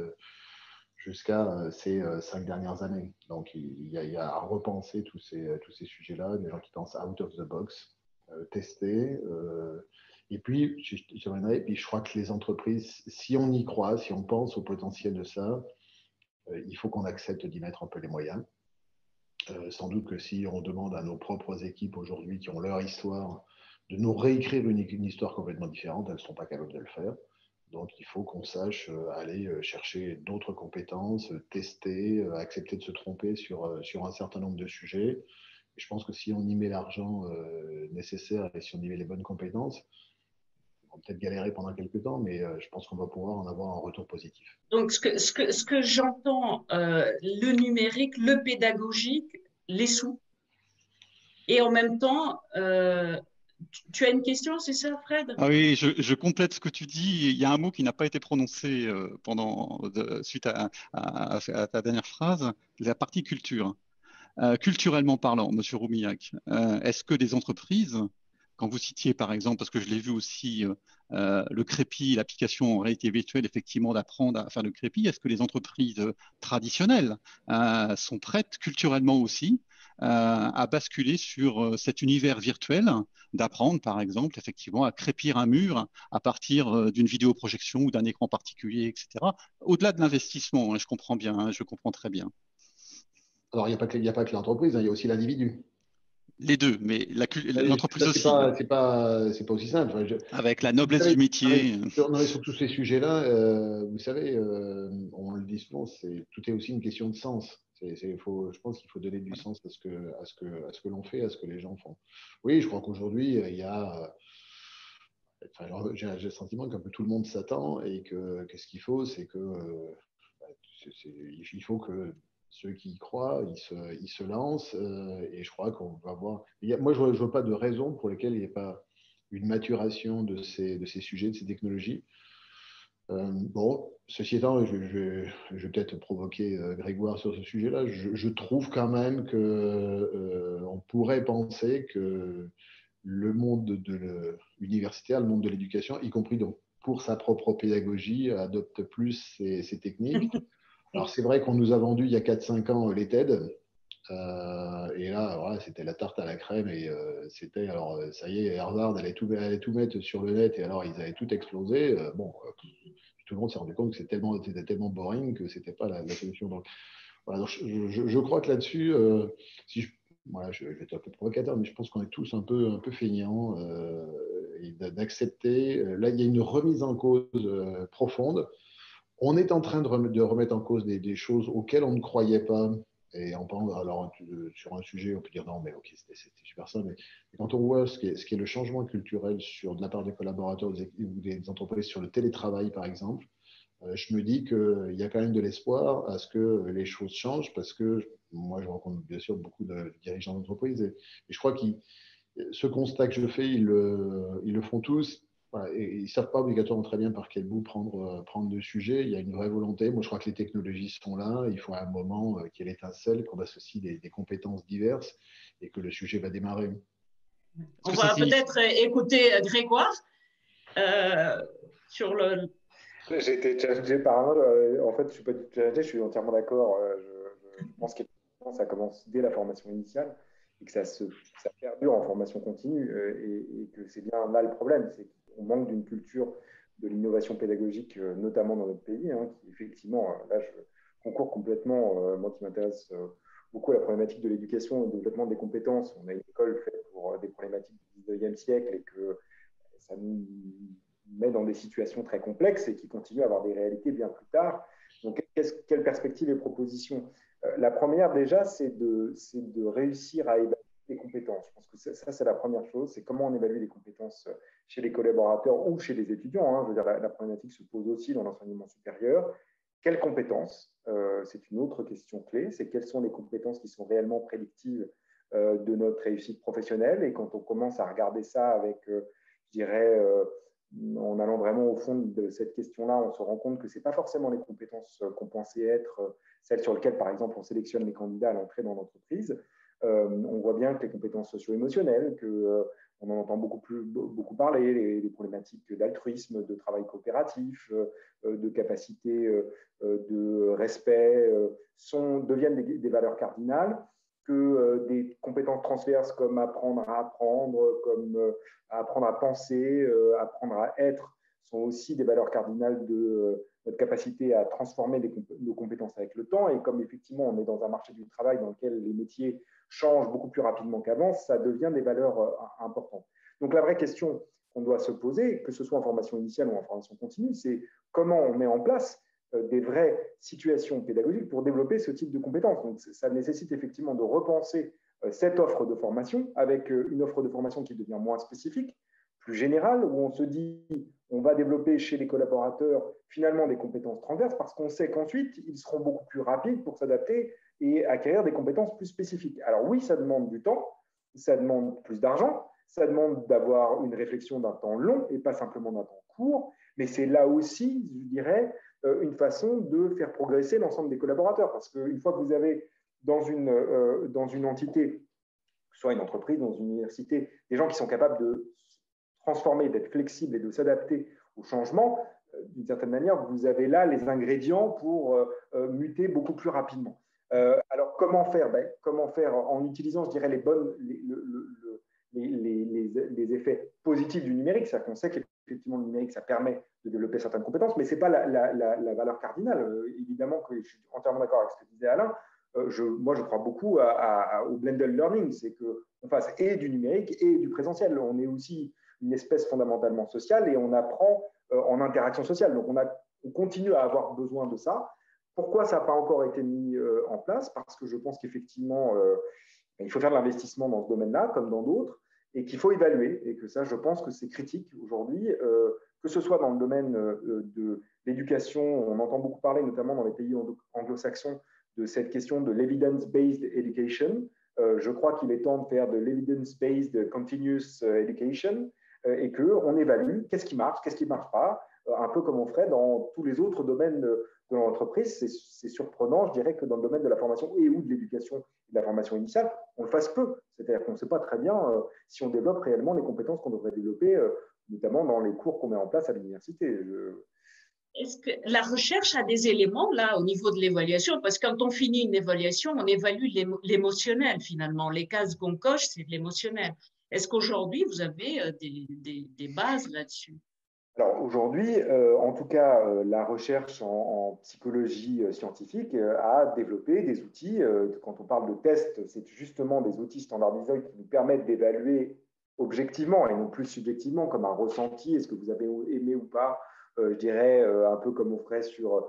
jusqu'à ces 5 dernières années. Donc, il y a à repenser tous ces sujets-là, des gens qui pensent out of the box, tester. Et puis, je crois que les entreprises, si on y croit, si on pense au potentiel de ça, il faut qu'on accepte d'y mettre un peu les moyens. Sans doute que si on demande à nos propres équipes aujourd'hui qui ont leur histoire de nous réécrire une histoire complètement différente, elles ne seront pas capables de le faire. Donc, il faut qu'on sache aller chercher d'autres compétences, tester, accepter de se tromper sur un certain nombre de sujets. Et je pense que si on y met l'argent nécessaire et si on y met les bonnes compétences, on va peut-être galérer pendant quelques temps, mais je pense qu'on va pouvoir en avoir un retour positif. Donc, ce que j'entends, le numérique, le pédagogique, les sous. Et en même temps, tu as une question, c'est ça, Fred? Ah oui, je complète ce que tu dis. Il y a un mot qui n'a pas été prononcé suite à ta dernière phrase, la partie culture. Culturellement parlant, Monsieur Roumillac, est-ce que des entreprises, quand vous citiez par exemple, parce que je l'ai vu aussi, le crépi, l'application en réalité virtuelle, effectivement, d'apprendre à faire le crépi, est-ce que les entreprises traditionnelles sont prêtes culturellement aussi à basculer sur cet univers virtuel, d'apprendre par exemple, effectivement, à crépir un mur à partir d'une vidéoprojection ou d'un écran particulier, etc. Au-delà de l'investissement, hein, je comprends bien, hein, je comprends très bien. Alors, il n'y a pas que l'entreprise, hein, il y a aussi l'individu. Les deux, mais l'entreprise aussi. C'est pas aussi simple. Enfin, avec la noblesse du métier. Non, mais sur tous ces sujets-là, vous savez, on le dit souvent, tout est aussi une question de sens. Je pense qu'il faut donner du sens à ce que l'on fait, à ce que les gens font. Oui, je crois qu'aujourd'hui, il y a j'ai le sentiment qu'un peu tout le monde s'attend et que ce qu'il faut, c'est que il faut que ceux qui y croient, ils se lancent et je crois qu'on va voir. Moi, je ne vois pas de raison pour lesquelles il n'y ait pas une maturation de ces sujets, de ces technologies. Bon, ceci étant, je vais peut-être provoquer Grégoire sur ce sujet-là. Je trouve quand même qu'on pourrait penser que le monde universitaire, le monde de l'éducation, y compris donc pour sa propre pédagogie, adopte plus ces techniques. Alors, c'est vrai qu'on nous a vendu il y a 4-5 ans les TED. Et là, voilà, c'était la tarte à la crème. Et c'était, alors, ça y est, Harvard allait tout mettre sur le net. Et alors, ils avaient tout explosé. Tout le monde s'est rendu compte que c'était tellement boring que ce n'était pas la solution. Donc, voilà, donc je crois que là-dessus, voilà, je vais être un peu provocateur, mais je pense qu'on est tous un peu feignants et d'accepter. Là, il y a une remise en cause profonde. On est en train de remettre en cause des choses auxquelles on ne croyait pas. Et on pense, alors, sur un sujet, on peut dire non, mais ok, c'était super ça. Mais quand on voit ce qui est le changement culturel de la part des collaborateurs ou des entreprises sur le télétravail, par exemple, je me dis qu'il y a quand même de l'espoir à ce que les choses changent parce que moi, je rencontre bien sûr beaucoup de dirigeants d'entreprise et je crois que ce constat que je fais, ils le font tous. Voilà, et ils ne savent pas obligatoirement très bien par quel bout prendre le sujet. Il y a une vraie volonté. Moi, je crois que les technologies sont là. Il faut à un moment qu'il y ait l'étincelle, qu'on associe des compétences diverses et que le sujet va démarrer. On va peut-être écouter Grégoire sur le… J'ai été challengé par un autre. En fait, je ne suis pas du tout challengé, je suis entièrement d'accord. Je pense que ça commence dès la formation initiale et que ça perdure en formation continue et que c'est bien là le problème, c'est qu'on manque d'une culture de l'innovation pédagogique, notamment dans notre pays, hein, qui effectivement, là je concours complètement, moi qui m'intéresse beaucoup à la problématique de l'éducation et du développement des compétences. On a une école faite pour des problématiques du 19e siècle et que ça nous met dans des situations très complexes et qui continuent à avoir des réalités bien plus tard. Donc, quelle perspective et propositions? La première, déjà, c'est de réussir à évaluer les compétences. Je pense que ça, c'est la première chose. C'est comment on évalue les compétences chez les collaborateurs ou chez les étudiants. Je veux dire, la problématique se pose aussi dans l'enseignement supérieur. Quelles compétences? C'est une autre question clé. C'est quelles sont les compétences qui sont réellement prédictives de notre réussite professionnelle? Et quand on commence à regarder ça avec, je dirais, en allant vraiment au fond de cette question-là, on se rend compte que ce n'est pas forcément les compétences qu'on pensait être celles sur lesquelles, par exemple, on sélectionne les candidats à l'entrée dans l'entreprise. On voit bien que les compétences socio-émotionnelles, on en entend beaucoup parler, les problématiques d'altruisme, de travail coopératif, de capacité de respect, deviennent des valeurs cardinales, que des compétences transverses comme apprendre à apprendre, comme apprendre à penser, apprendre à être, sont aussi des valeurs cardinales de notre capacité à transformer nos compétences avec le temps. Et comme effectivement on est dans un marché du travail dans lequel les métiers changent beaucoup plus rapidement qu'avant, ça devient des valeurs importantes. Donc la vraie question qu'on doit se poser, que ce soit en formation initiale ou en formation continue, c'est comment on met en place des vraies situations pédagogiques pour développer ce type de compétences. Donc, ça nécessite effectivement de repenser cette offre de formation avec une offre de formation qui devient moins spécifique, plus générale, où on se dit on va développer chez les collaborateurs finalement des compétences transverses parce qu'on sait qu'ensuite, ils seront beaucoup plus rapides pour s'adapter et acquérir des compétences plus spécifiques. Alors oui, ça demande du temps, ça demande plus d'argent, ça demande d'avoir une réflexion d'un temps long et pas simplement d'un temps court, mais c'est là aussi, je dirais, une façon de faire progresser l'ensemble des collaborateurs. Parce qu'une fois que vous avez dans une entité, soit une entreprise, dans une université, des gens qui sont capables de transformer, d'être flexibles et de s'adapter au changement, d'une certaine manière, vous avez là les ingrédients pour muter beaucoup plus rapidement. Alors, comment faire? Comment faire en utilisant, je dirais, les effets positifs du numérique? C'est-à-dire qu'on sait qu'effectivement, le numérique, ça permet de développer certaines compétences, mais ce n'est pas la valeur cardinale. Évidemment que je suis entièrement d'accord avec ce que disait Alain. Moi, je crois beaucoup au blended learning, c'est qu'on fasse et du numérique et du présentiel. On est aussi une espèce fondamentalement sociale et on apprend en interaction sociale. Donc, on continue à avoir besoin de ça. Pourquoi ça n'a pas encore été mis en place? Parce que je pense qu'effectivement, il faut faire de l'investissement dans ce domaine-là, comme dans d'autres. et qu'il faut évaluer, et que ça, je pense que c'est critique aujourd'hui, que ce soit dans le domaine de l'éducation, on entend beaucoup parler, notamment dans les pays anglo-saxons, de cette question de l'evidence-based education. Je crois qu'il est temps de faire de l'evidence-based continuous education et qu'on évalue qu'est-ce qui marche, qu'est-ce qui ne marche pas, un peu comme on ferait dans tous les autres domaines de l'entreprise. C'est surprenant, je dirais, que dans le domaine de la formation et ou de l'éducation et de la formation initiale, on le fasse peu. C'est-à-dire qu'on ne sait pas très bien si on développe réellement les compétences qu'on devrait développer, notamment dans les cours qu'on met en place à l'université. Est-ce que la recherche a des éléments là au niveau de l'évaluation? Parce que quand on finit une évaluation, on évalue l'émotionnel finalement. Les cases qu'on coche, c'est de l'émotionnel. Est-ce qu'aujourd'hui, vous avez des bases là-dessus? Alors aujourd'hui, en tout cas, la recherche en psychologie scientifique a développé des outils. Quand on parle de tests, c'est justement des outils standardisés qui nous permettent d'évaluer objectivement et non plus subjectivement, comme un ressenti, est-ce que vous avez aimé ou pas, je dirais un peu comme on ferait sur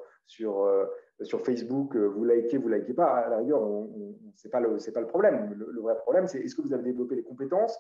Facebook, vous likez pas, à la rigueur, c'est pas le problème. Le vrai problème, c'est est-ce que vous avez développé les compétences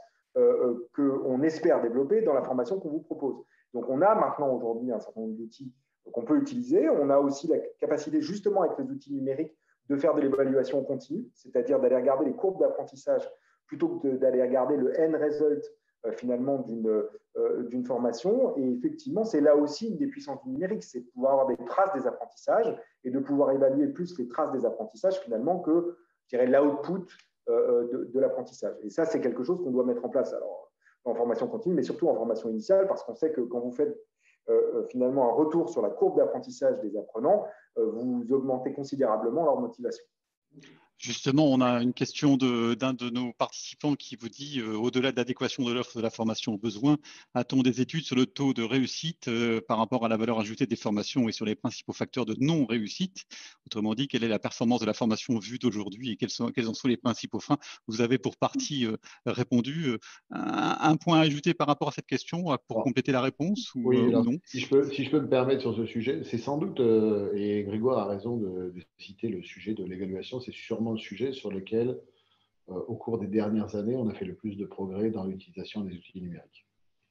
qu'on espère développer dans la formation qu'on vous propose. Donc, on a maintenant aujourd'hui un certain nombre d'outils qu'on peut utiliser. On a aussi la capacité, justement, avec les outils numériques, de faire de l'évaluation continue, c'est-à-dire d'aller regarder les courbes d'apprentissage plutôt que d'aller regarder le end result finalement d'une formation. Et effectivement, c'est là aussi une des puissances du numérique, c'est de pouvoir avoir des traces des apprentissages et de pouvoir évaluer plus les traces des apprentissages finalement que, je dirais, l'output de l'apprentissage. Et ça, c'est quelque chose qu'on doit mettre en place. Alors, en formation continue, mais surtout en formation initiale, parce qu'on sait que quand vous faites finalement un retour sur la courbe d'apprentissage des apprenants, vous augmentez considérablement leur motivation. Justement, on a une question d'un de nos participants qui vous dit au-delà de l'adéquation de l'offre de la formation aux besoins, a-t-on des études sur le taux de réussite par rapport à la valeur ajoutée des formations et sur les principaux facteurs de non-réussite? Autrement dit, quelle est la performance de la formation vue d'aujourd'hui et quels en sont les principaux freins? Vous avez pour partie répondu. Un point à ajouter par rapport à cette question pour compléter la réponse ou non? Si je peux me permettre sur ce sujet, c'est sans doute, et Grégoire a raison de citer le sujet de l'évaluation, c'est sûrement le sujet sur lequel, au cours des dernières années, on a fait le plus de progrès dans l'utilisation des outils numériques.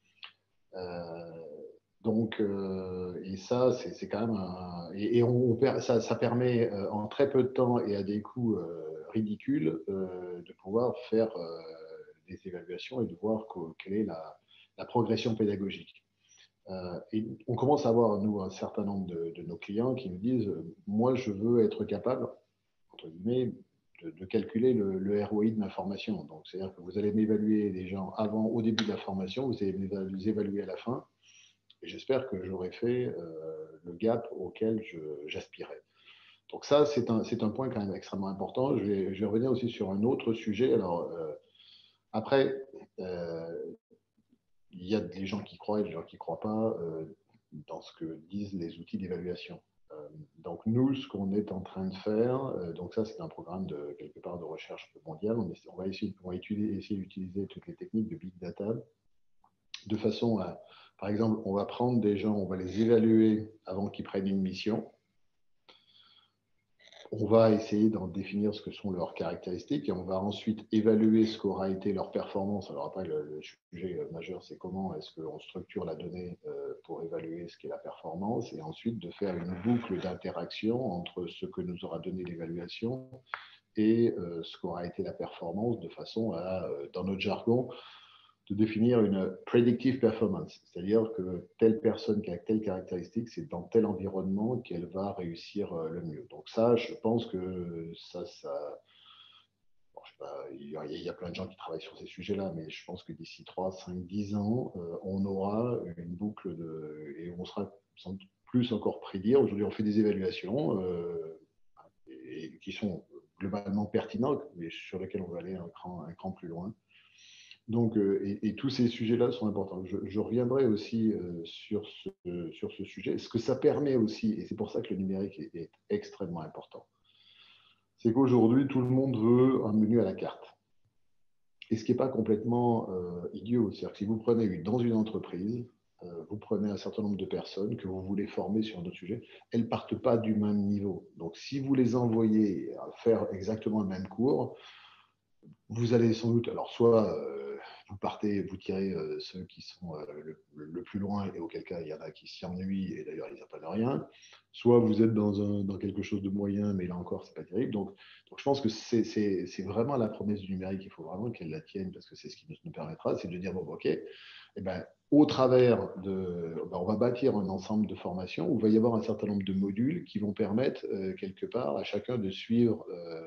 Et ça, c'est quand même ça permet en très peu de temps et à des coûts ridicules de pouvoir faire des évaluations et de voir quelle est la progression pédagogique. Et on commence à avoir, nous, un certain nombre de nos clients qui nous disent moi, je veux être capable, entre guillemets, de calculer le ROI de ma formation. Donc, c'est-à-dire que vous allez m'évaluer les gens au début de la formation, vous allez les évaluer à la fin, et j'espère que j'aurai fait le gap auquel j'aspirais. Donc, ça, c'est un point quand même extrêmement important. Je vais revenir aussi sur un autre sujet. Alors, après, il y a des gens qui croient et des gens qui ne croient pas dans ce que disent les outils d'évaluation. Donc, nous, ce qu'on est en train de faire, donc ça, c'est un programme de quelque part de recherche mondiale. On va essayer d'utiliser toutes les techniques de big data de façon à, par exemple, on va prendre des gens, on va les évaluer avant qu'ils prennent une mission. On va essayer d'en définir ce que sont leurs caractéristiques et on va ensuite évaluer ce qu'aura été leur performance. Alors après, le sujet majeur, c'est comment est-ce qu'on structure la donnée pour évaluer ce qu'est la performance et ensuite de faire une boucle d'interaction entre ce que nous aura donné l'évaluation et ce qu'aura été la performance de façon à, dans notre jargon, de définir une predictive performance, c'est-à-dire que telle personne qui a telle caractéristique, c'est dans tel environnement qu'elle va réussir le mieux. Donc ça, je pense que bon, je sais pas, il y a plein de gens qui travaillent sur ces sujets-là, mais je pense que d'ici 3, 5, 10 ans, on aura une boucle et on sera sans doute plus encore prédire. Aujourd'hui, on fait des évaluations qui sont globalement pertinentes, mais sur lesquelles on va aller un cran plus loin. Donc, et tous ces sujets-là sont importants. Je reviendrai aussi sur ce sujet. Ce que ça permet aussi, et c'est pour ça que le numérique est extrêmement important, c'est qu'aujourd'hui, tout le monde veut un menu à la carte. Et ce qui n'est pas complètement idiot. C'est-à-dire que si vous prenez dans une entreprise, vous prenez un certain nombre de personnes que vous voulez former sur un autre sujet, elles ne partent pas du même niveau. Donc, si vous les envoyez à faire exactement le même cours, vous allez sans doute, alors soit vous partez, vous tirez ceux qui sont le plus loin, et auquel cas il y en a qui s'y ennuient, et d'ailleurs ils n'apprennent rien. Soit vous êtes dans quelque chose de moyen, mais là encore, c'est pas terrible. Donc je pense que c'est vraiment la promesse du numérique, il faut vraiment qu'elle la tienne, parce que c'est ce qui nous permettra, c'est de dire, bon, ok, eh ben, au travers on va bâtir un ensemble de formations où il va y avoir un certain nombre de modules qui vont permettre quelque part à chacun de suivre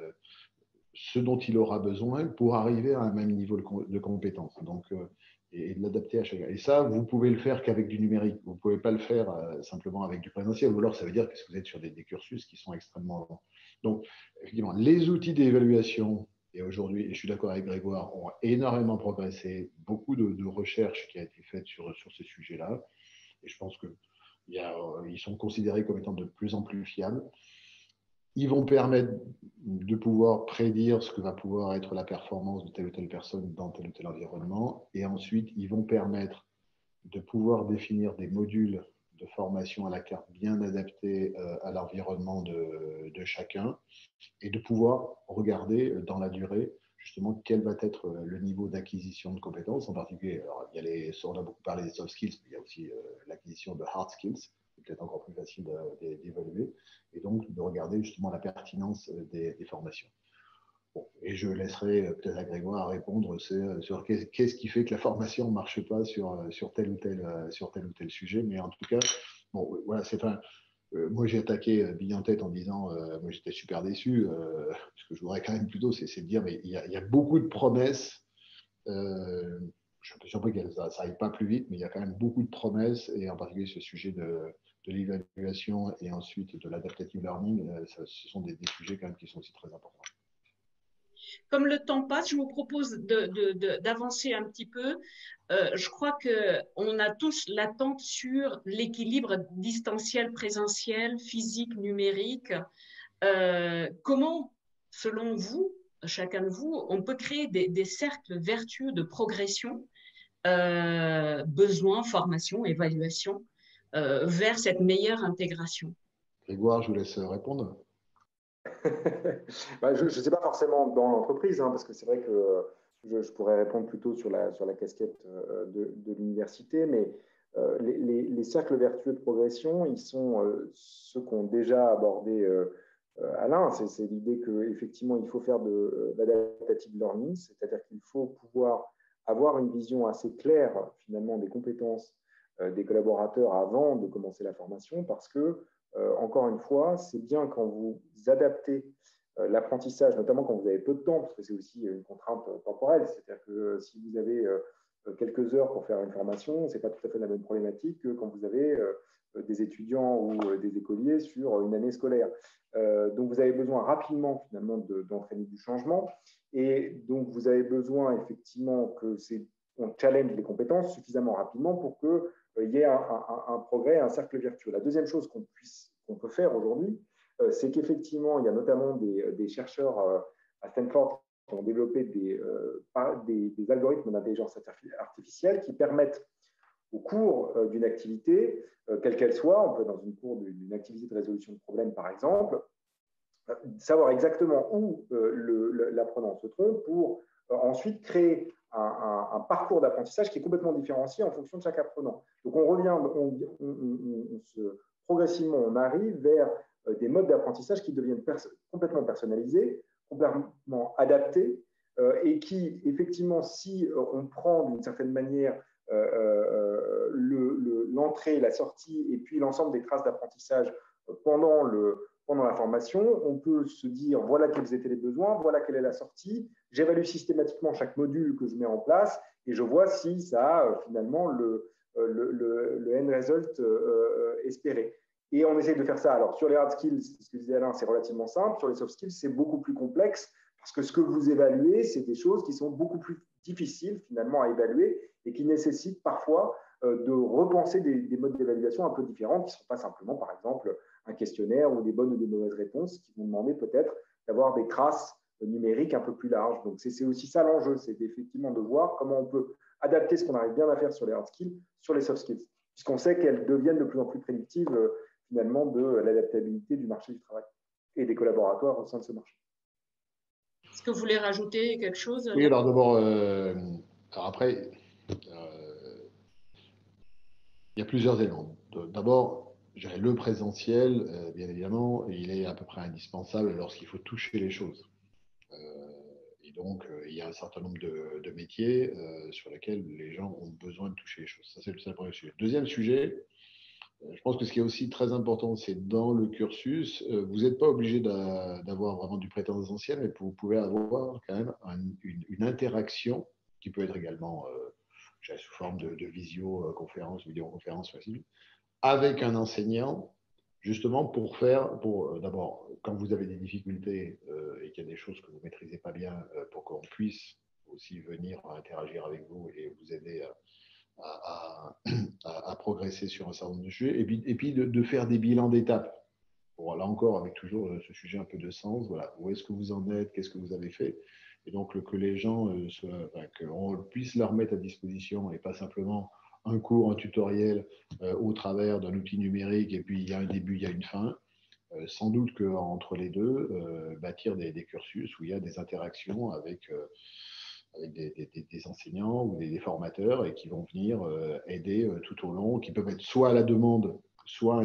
ce dont il aura besoin pour arriver à un même niveau de compétence. Donc, et de l'adapter à chacun. Et ça, vous pouvez le faire qu'avec du numérique. Vous ne pouvez pas le faire simplement avec du présentiel. Ou alors, ça veut dire que vous êtes sur des cursus qui sont extrêmement longs. Donc, effectivement, les outils d'évaluation, et aujourd'hui, et je suis d'accord avec Grégoire, ont énormément progressé. Beaucoup de recherche qui a été faite sur ces sujets-là. Et je pense qu'ils sont considérés comme étant de plus en plus fiables. Ils vont permettre de pouvoir prédire ce que va pouvoir être la performance de telle ou telle personne dans tel ou tel environnement. Et ensuite, ils vont permettre de pouvoir définir des modules de formation à la carte bien adaptés à l'environnement de chacun et de pouvoir regarder dans la durée justement quel va être le niveau d'acquisition de compétences. En particulier, alors, on a beaucoup parlé des soft skills, mais il y a aussi l'acquisition de hard skills, peut-être encore plus facile d'évaluer, et donc de regarder justement la pertinence des formations. Bon, et je laisserai peut-être à Grégoire répondre sur qu'est-ce qui fait que la formation ne marche pas sur tel ou tel sujet, mais en tout cas, bon, voilà, c'est un. Moi, j'ai attaqué Bille en tête en disant, moi j'étais super déçu, ce que je voudrais quand même plutôt, c'est de dire, mais il y a beaucoup de promesses. Je suis surpris que ça n'arrive pas plus vite, mais il y a quand même beaucoup de promesses, et en particulier ce sujet de l'évaluation et ensuite de l'adaptative learning, ce sont des sujets quand même qui sont aussi très importants. Comme le temps passe, je vous propose d'avancer un petit peu. Je crois qu'on a tous l'attente sur l'équilibre distanciel-présentiel, physique, numérique. Comment, selon vous, chacun de vous, on peut créer des cercles vertueux de progression, besoin, formation, évaluation, vers cette meilleure intégration? Grégoire, je vous laisse répondre. Je ne sais pas forcément dans l'entreprise, parce que c'est vrai que je pourrais répondre plutôt sur la casquette de l'université, mais les cercles vertueux de progression, ils sont ceux qu'ont déjà abordé Alain. C'est l'idée qu'effectivement, il faut faire de l'adaptative learning, c'est-à-dire qu'il faut pouvoir avoir une vision assez claire finalement des compétences des collaborateurs avant de commencer la formation, parce que encore une fois, c'est bien quand vous adaptez l'apprentissage, notamment quand vous avez peu de temps, parce que c'est aussi une contrainte temporelle. C'est-à-dire que si vous avez quelques heures pour faire une formation, ce n'est pas tout à fait la même problématique que quand vous avez des étudiants ou des écoliers sur une année scolaire. Donc, vous avez besoin rapidement, finalement, d'entraîner du changement. Et donc, vous avez besoin, effectivement, qu'on challenge les compétences suffisamment rapidement pour que il y ait un progrès, un cercle vertueux. La deuxième chose qu'on peut faire aujourd'hui, c'est qu'effectivement, il y a notamment des chercheurs à Stanford qui ont développé des algorithmes d'intelligence artificielle qui permettent, au cours d'une activité, quelle qu'elle soit, on peut dans une cours d'une activité de résolution de problèmes, par exemple, savoir exactement où l'apprenant se trompe pour ensuite créer un parcours d'apprentissage qui est complètement différencié en fonction de chaque apprenant. Donc, on revient, progressivement, on arrive vers des modes d'apprentissage qui deviennent complètement personnalisés, complètement adaptés, et qui, effectivement, si on prend d'une certaine manière l'entrée, la sortie, et puis l'ensemble des traces d'apprentissage pendant la formation, on peut se dire voilà quels étaient les besoins, voilà quelle est la sortie, j'évalue systématiquement chaque module que je mets en place et je vois si ça a finalement le end result espéré. Et on essaie de faire ça. Alors, sur les hard skills, ce que disait Alain, c'est relativement simple. Sur les soft skills, c'est beaucoup plus complexe parce que ce que vous évaluez, c'est des choses qui sont beaucoup plus difficiles finalement à évaluer et qui nécessitent parfois de repenser des modes d'évaluation un peu différents qui ne sont pas simplement, par exemple, un questionnaire ou des bonnes ou des mauvaises réponses qui vont demander peut-être d'avoir des traces numériques un peu plus larges. Donc, c'est aussi ça l'enjeu, c'est effectivement de voir comment on peut adapter ce qu'on arrive bien à faire sur les hard skills sur les soft skills, puisqu'on sait qu'elles deviennent de plus en plus prédictives finalement de l'adaptabilité du marché du travail et des collaborateurs au sein de ce marché. Est-ce que vous voulez rajouter quelque chose? Oui, alors d'abord, Alors après, il y a plusieurs éléments. D'abord, le présentiel, bien évidemment, il est à peu près indispensable lorsqu'il faut toucher les choses. Et donc, il y a un certain nombre de métiers sur lesquels les gens ont besoin de toucher les choses. Ça, c'est le premier sujet. Deuxième sujet, je pense que ce qui est aussi très important, c'est dans le cursus, vous n'êtes pas obligé d'avoir vraiment du présentiel, mais vous pouvez avoir quand même une interaction qui peut être également sous forme de visioconférence, vidéoconférence facile, avec un enseignant, justement pour d'abord, quand vous avez des difficultés et qu'il y a des choses que vous ne maîtrisez pas bien, pour qu'on puisse aussi venir interagir avec vous et vous aider à progresser sur un certain nombre de sujets, et puis de faire des bilans d'étapes. Bon, là encore, avec toujours ce sujet un peu de sens, voilà, où est-ce que vous en êtes, qu'est-ce que vous avez fait, et donc que les gens, qu'on puisse leur mettre à disposition et pas simplement un cours, un tutoriel au travers d'un outil numérique, et puis il y a un début, il y a une fin. Sans doute qu'entre les deux, bâtir des cursus où il y a des interactions avec des enseignants ou des formateurs et qui vont venir aider tout au long, qui peuvent être soit à la demande, soit à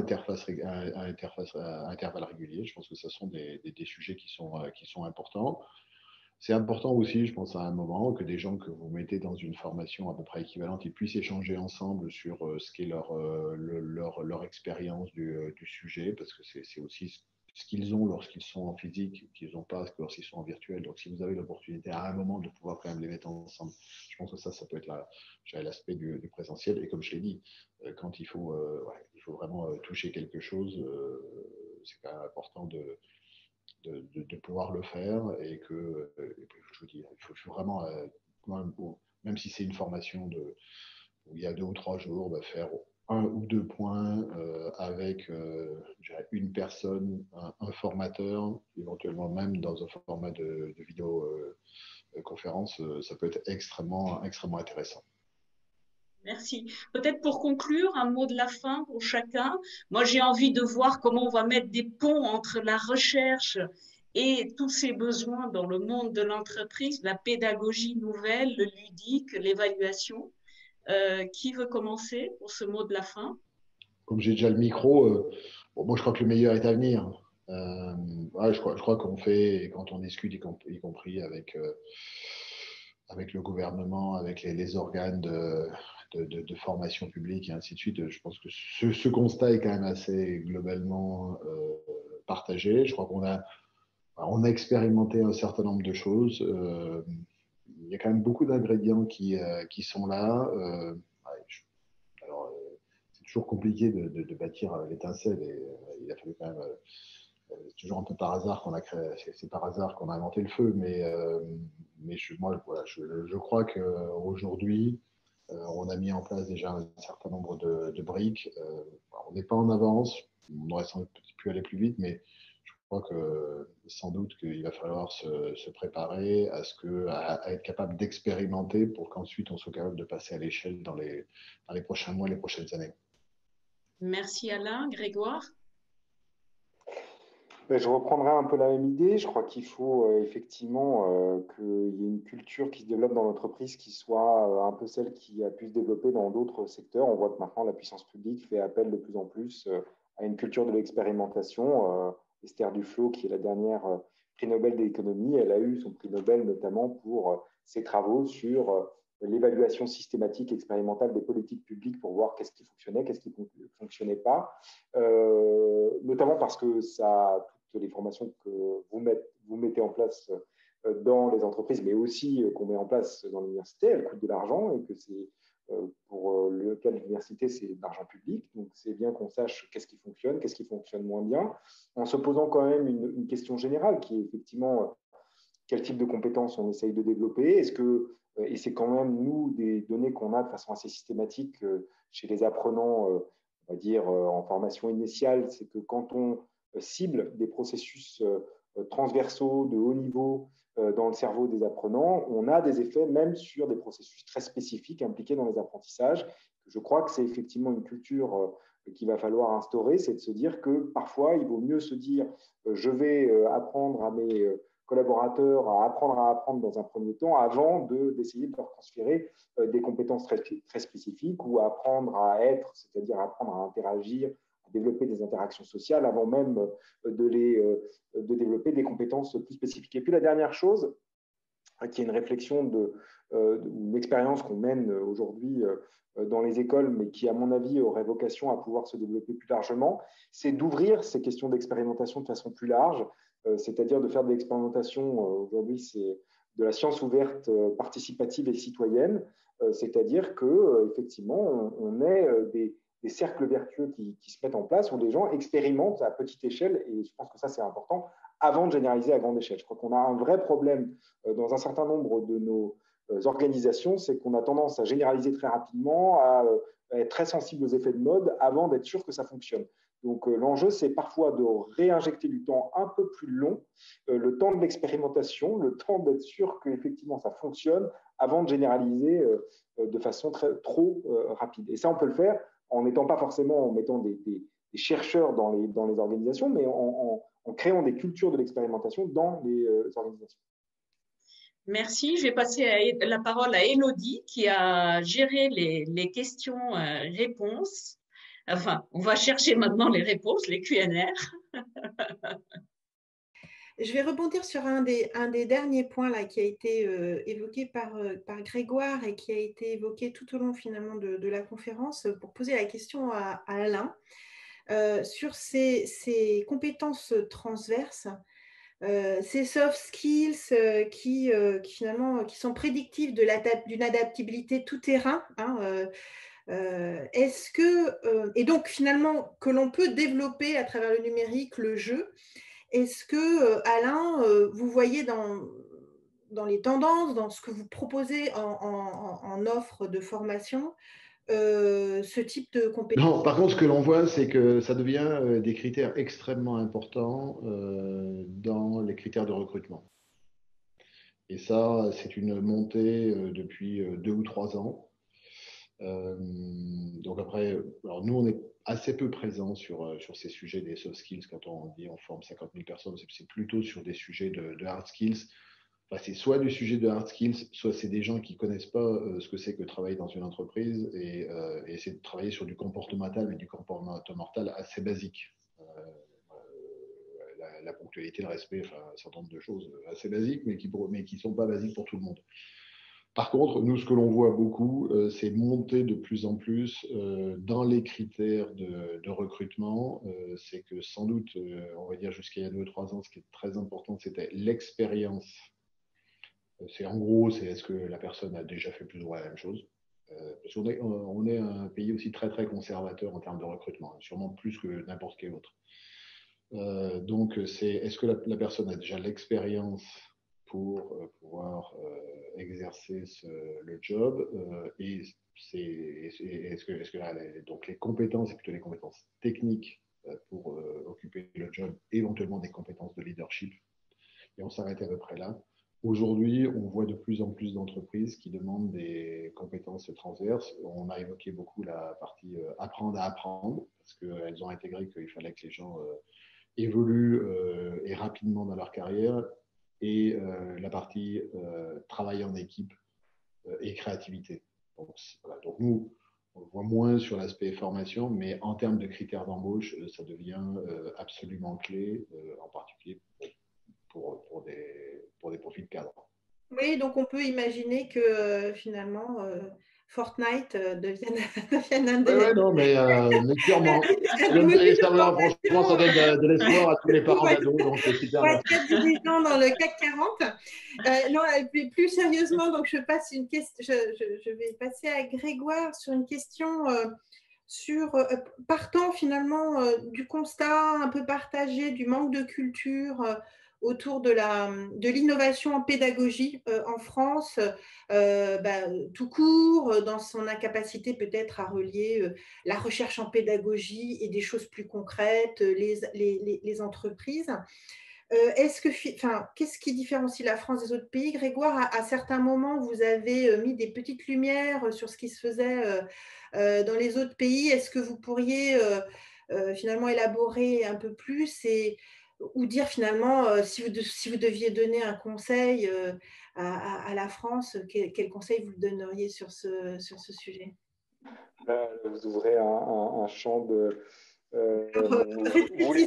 intervalles réguliers. Je pense que ce sont des sujets qui sont importants. C'est important aussi, je pense, à un moment, que des gens que vous mettez dans une formation à peu près équivalente, ils puissent échanger ensemble sur ce qu'est leur expérience du sujet, parce que c'est aussi ce qu'ils ont lorsqu'ils sont en physique, qu'ils n'ont pas lorsqu'ils sont en virtuel. Donc, si vous avez l'opportunité à un moment de pouvoir quand même les mettre ensemble, je pense que ça peut être l'aspect du présentiel. Et comme je l'ai dit, quand il faut vraiment toucher quelque chose, c'est quand même important de pouvoir le faire et que, je vous dis, il faut vraiment, même si c'est une formation où il y a 2 ou 3 jours, faire 1 ou 2 points avec une personne, un formateur, éventuellement même dans un format de vidéoconférence, ça peut être extrêmement intéressant. Merci. Peut-être pour conclure, un mot de la fin pour chacun. Moi, j'ai envie de voir comment on va mettre des ponts entre la recherche et tous ces besoins dans le monde de l'entreprise, la pédagogie nouvelle, le ludique, l'évaluation. Qui veut commencer pour ce mot de la fin? Comme j'ai déjà le micro, moi je crois que le meilleur est à venir. Je crois qu'on fait, quand on discute, y compris avec le gouvernement, avec les organes de formation publique et ainsi de suite, je pense que ce constat est quand même assez globalement partagé. Je crois qu'on a expérimenté un certain nombre de choses. Il y a quand même beaucoup d'ingrédients qui sont là. Alors, c'est toujours compliqué de bâtir l'étincelle et il a fallu quand même. C'est toujours un peu par hasard qu'on a créé, c'est par hasard qu'on a inventé le feu, mais je crois qu'aujourd'hui, on a mis en place déjà un certain nombre de briques. On n'est pas en avance, on aurait sans doute pu aller plus vite, mais je crois que sans doute qu'il va falloir se préparer à être capable d'expérimenter pour qu'ensuite on soit capable de passer à l'échelle dans les prochains mois, les prochaines années. Merci Alain. Grégoire? Je reprendrai un peu la même idée. Je crois qu'il faut effectivement qu'il y ait une culture qui se développe dans l'entreprise qui soit un peu celle qui a pu se développer dans d'autres secteurs. On voit que maintenant, la puissance publique fait appel de plus en plus à une culture de l'expérimentation. Esther Duflo, qui est la dernière prix Nobel d'économie, elle a eu son prix Nobel notamment pour ses travaux sur l'évaluation systématique expérimentale des politiques publiques pour voir qu'est-ce qui fonctionnait, qu'est-ce qui ne fonctionnait pas, notamment parce que ça, toutes les formations que vous mettez en place dans les entreprises, mais aussi qu'on met en place dans l'université, elles coûtent de l'argent et que c'est pour le cas de l'université, c'est de l'argent public. Donc, c'est bien qu'on sache qu'est-ce qui fonctionne moins bien, en se posant quand même une question générale qui est effectivement quel type de compétences on essaye de développer. Et c'est quand même, nous, des données qu'on a de façon assez systématique chez les apprenants, on va dire, en formation initiale, c'est que quand on cible des processus transversaux de haut niveau dans le cerveau des apprenants, on a des effets même sur des processus très spécifiques impliqués dans les apprentissages. Je crois que c'est effectivement une culture qu'il va falloir instaurer, c'est de se dire que parfois, il vaut mieux se dire je vais apprendre à mes collaborateurs à apprendre dans un premier temps avant d'essayer de leur transférer des compétences très spécifiques ou à apprendre à être, c'est-à-dire apprendre à interagir, à développer des interactions sociales avant même de développer des compétences plus spécifiques. Et puis la dernière chose, qui est une réflexion une expérience qu'on mène aujourd'hui dans les écoles, mais qui, à mon avis, aurait vocation à pouvoir se développer plus largement, c'est d'ouvrir ces questions d'expérimentation de façon plus large, c'est-à-dire de faire de l'expérimentation, aujourd'hui, c'est de la science ouverte, participative et citoyenne, c'est-à-dire qu'effectivement, on ait des cercles vertueux qui se mettent en place, où les gens expérimentent à petite échelle, et je pense que ça, c'est important, avant de généraliser à grande échelle. Je crois qu'on a un vrai problème dans un certain nombre de nos organisations, c'est qu'on a tendance à généraliser très rapidement, à être très sensible aux effets de mode avant d'être sûr que ça fonctionne. Donc l'enjeu, c'est parfois de réinjecter du temps un peu plus long, le temps de l'expérimentation, le temps d'être sûr qu'effectivement ça fonctionne avant de généraliser de façon trop rapide. Et ça, on peut le faire en n'étant pas forcément en mettant des chercheurs dans les organisations, mais en créant des cultures de l'expérimentation dans les organisations. Merci. Je vais passer la parole à Élodie qui a géré les questions-réponses. Enfin, on va chercher maintenant les réponses, les Q&R. Je vais rebondir sur un des derniers points là, qui a été évoqué par Grégoire et qui a été évoqué tout au long finalement de la conférence pour poser la question à Alain sur ces compétences transverses. Ces soft skills qui finalement qui sont prédictifs d'une adaptabilité tout terrain, hein, est-ce que et donc finalement que l'on peut développer à travers le numérique, le jeu. Est-ce que Alain, vous voyez dans les tendances, dans ce que vous proposez en offre de formation, ce type de compétences? Non, par contre, ce que l'on voit, c'est que ça devient des critères extrêmement importants dans les critères de recrutement. Et ça, c'est une montée depuis 2 ou 3 ans. Donc après, alors nous, on est assez peu présents sur ces sujets des soft skills. Quand on dit on forme 50 000 personnes, c'est plutôt sur des sujets de hard skills. Enfin, c'est soit du sujet de hard skills, soit c'est des gens qui ne connaissent pas ce que c'est que travailler dans une entreprise et essayer de travailler sur du comportemental, mais du comportemental assez basique. La ponctualité, le respect, enfin, un certain nombre de choses assez basiques, mais qui ne sont pas basiques pour tout le monde. Par contre, nous, ce que l'on voit beaucoup, c'est monter de plus en plus dans les critères de recrutement. C'est que sans doute, on va dire jusqu'à il y a 2 ou 3 ans, ce qui est très important, c'était l'expérience. En gros, c'est est-ce que la personne a déjà fait plus ou moins la même chose. Parce qu'on est un pays aussi très, très conservateur en termes de recrutement, sûrement plus que n'importe quel autre. Donc, c'est est-ce que la personne a déjà l'expérience pour pouvoir exercer le job et est-ce que là, donc les compétences, c'est plutôt les compétences techniques pour occuper le job, éventuellement des compétences de leadership. Et on s'arrête à peu près là. Aujourd'hui, on voit de plus en plus d'entreprises qui demandent des compétences transverses. On a évoqué beaucoup la partie apprendre à apprendre, parce qu'elles ont intégré qu'il fallait que les gens évoluent et rapidement dans leur carrière, et la partie travail en équipe et créativité. Donc, voilà. Donc nous, on le voit moins sur l'aspect formation, mais en termes de critères d'embauche, ça devient absolument clé, en particulier pour des profils cadres. Oui, donc on peut imaginer que finalement Fortnite devienne un des… Oui, non, mais sûrement. Franchement, ça donne de l'espoir à tous les parents d'ados, donc c'est super. Pour être 4 dirigeants dans le CAC 40. Non, plus sérieusement, donc je vais passer à Grégoire sur une question partant finalement du constat un peu partagé du manque de culture autour de l'innovation en pédagogie en France, tout court, dans son incapacité peut-être à relier la recherche en pédagogie et des choses plus concrètes, les entreprises. Qu'est-ce qui différencie la France des autres pays? Grégoire, à certains moments, vous avez mis des petites lumières sur ce qui se faisait dans les autres pays. Est-ce que vous pourriez finalement élaborer un peu plus et ou dire finalement, si vous deviez donner un conseil à la France, quel conseil vous donneriez sur ce sujet? Là, vous ouvrez un champ de… vous voulez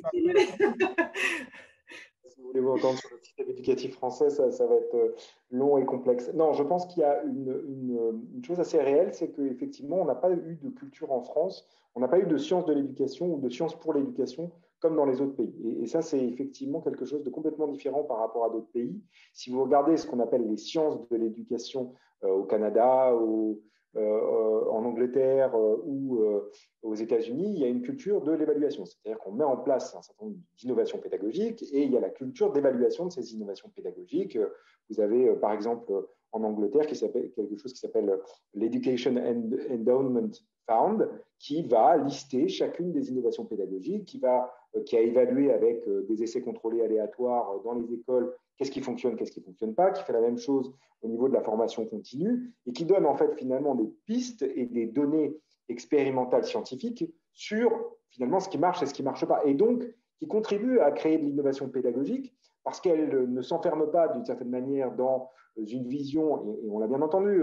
Si vous voulez m'entendre sur le système éducatif français, ça va être long et complexe. Non, je pense qu'il y a une chose assez réelle, c'est qu'effectivement, on n'a pas eu de culture en France, on n'a pas eu de sciences de l'éducation ou de sciences pour l'éducation comme dans les autres pays. Et ça, c'est effectivement quelque chose de complètement différent par rapport à d'autres pays. Si vous regardez ce qu'on appelle les sciences de l'éducation au Canada, en Angleterre ou aux États-Unis, il y a une culture de l'évaluation. C'est-à-dire qu'on met en place un certain nombre d'innovations pédagogiques et il y a la culture d'évaluation de ces innovations pédagogiques. Vous avez, par exemple, en Angleterre, quelque chose qui s'appelle l'Education Endowment Fund, qui va lister chacune des innovations pédagogiques, qui a évalué avec des essais contrôlés aléatoires dans les écoles qu'est-ce qui fonctionne, qu'est-ce qui ne fonctionne pas, qui fait la même chose au niveau de la formation continue et qui donne en fait finalement des pistes et des données expérimentales scientifiques sur finalement ce qui marche et ce qui ne marche pas. Et donc, qui contribue à créer de l'innovation pédagogique parce qu'elle ne s'enferme pas d'une certaine manière dans une vision, et on l'a bien entendu,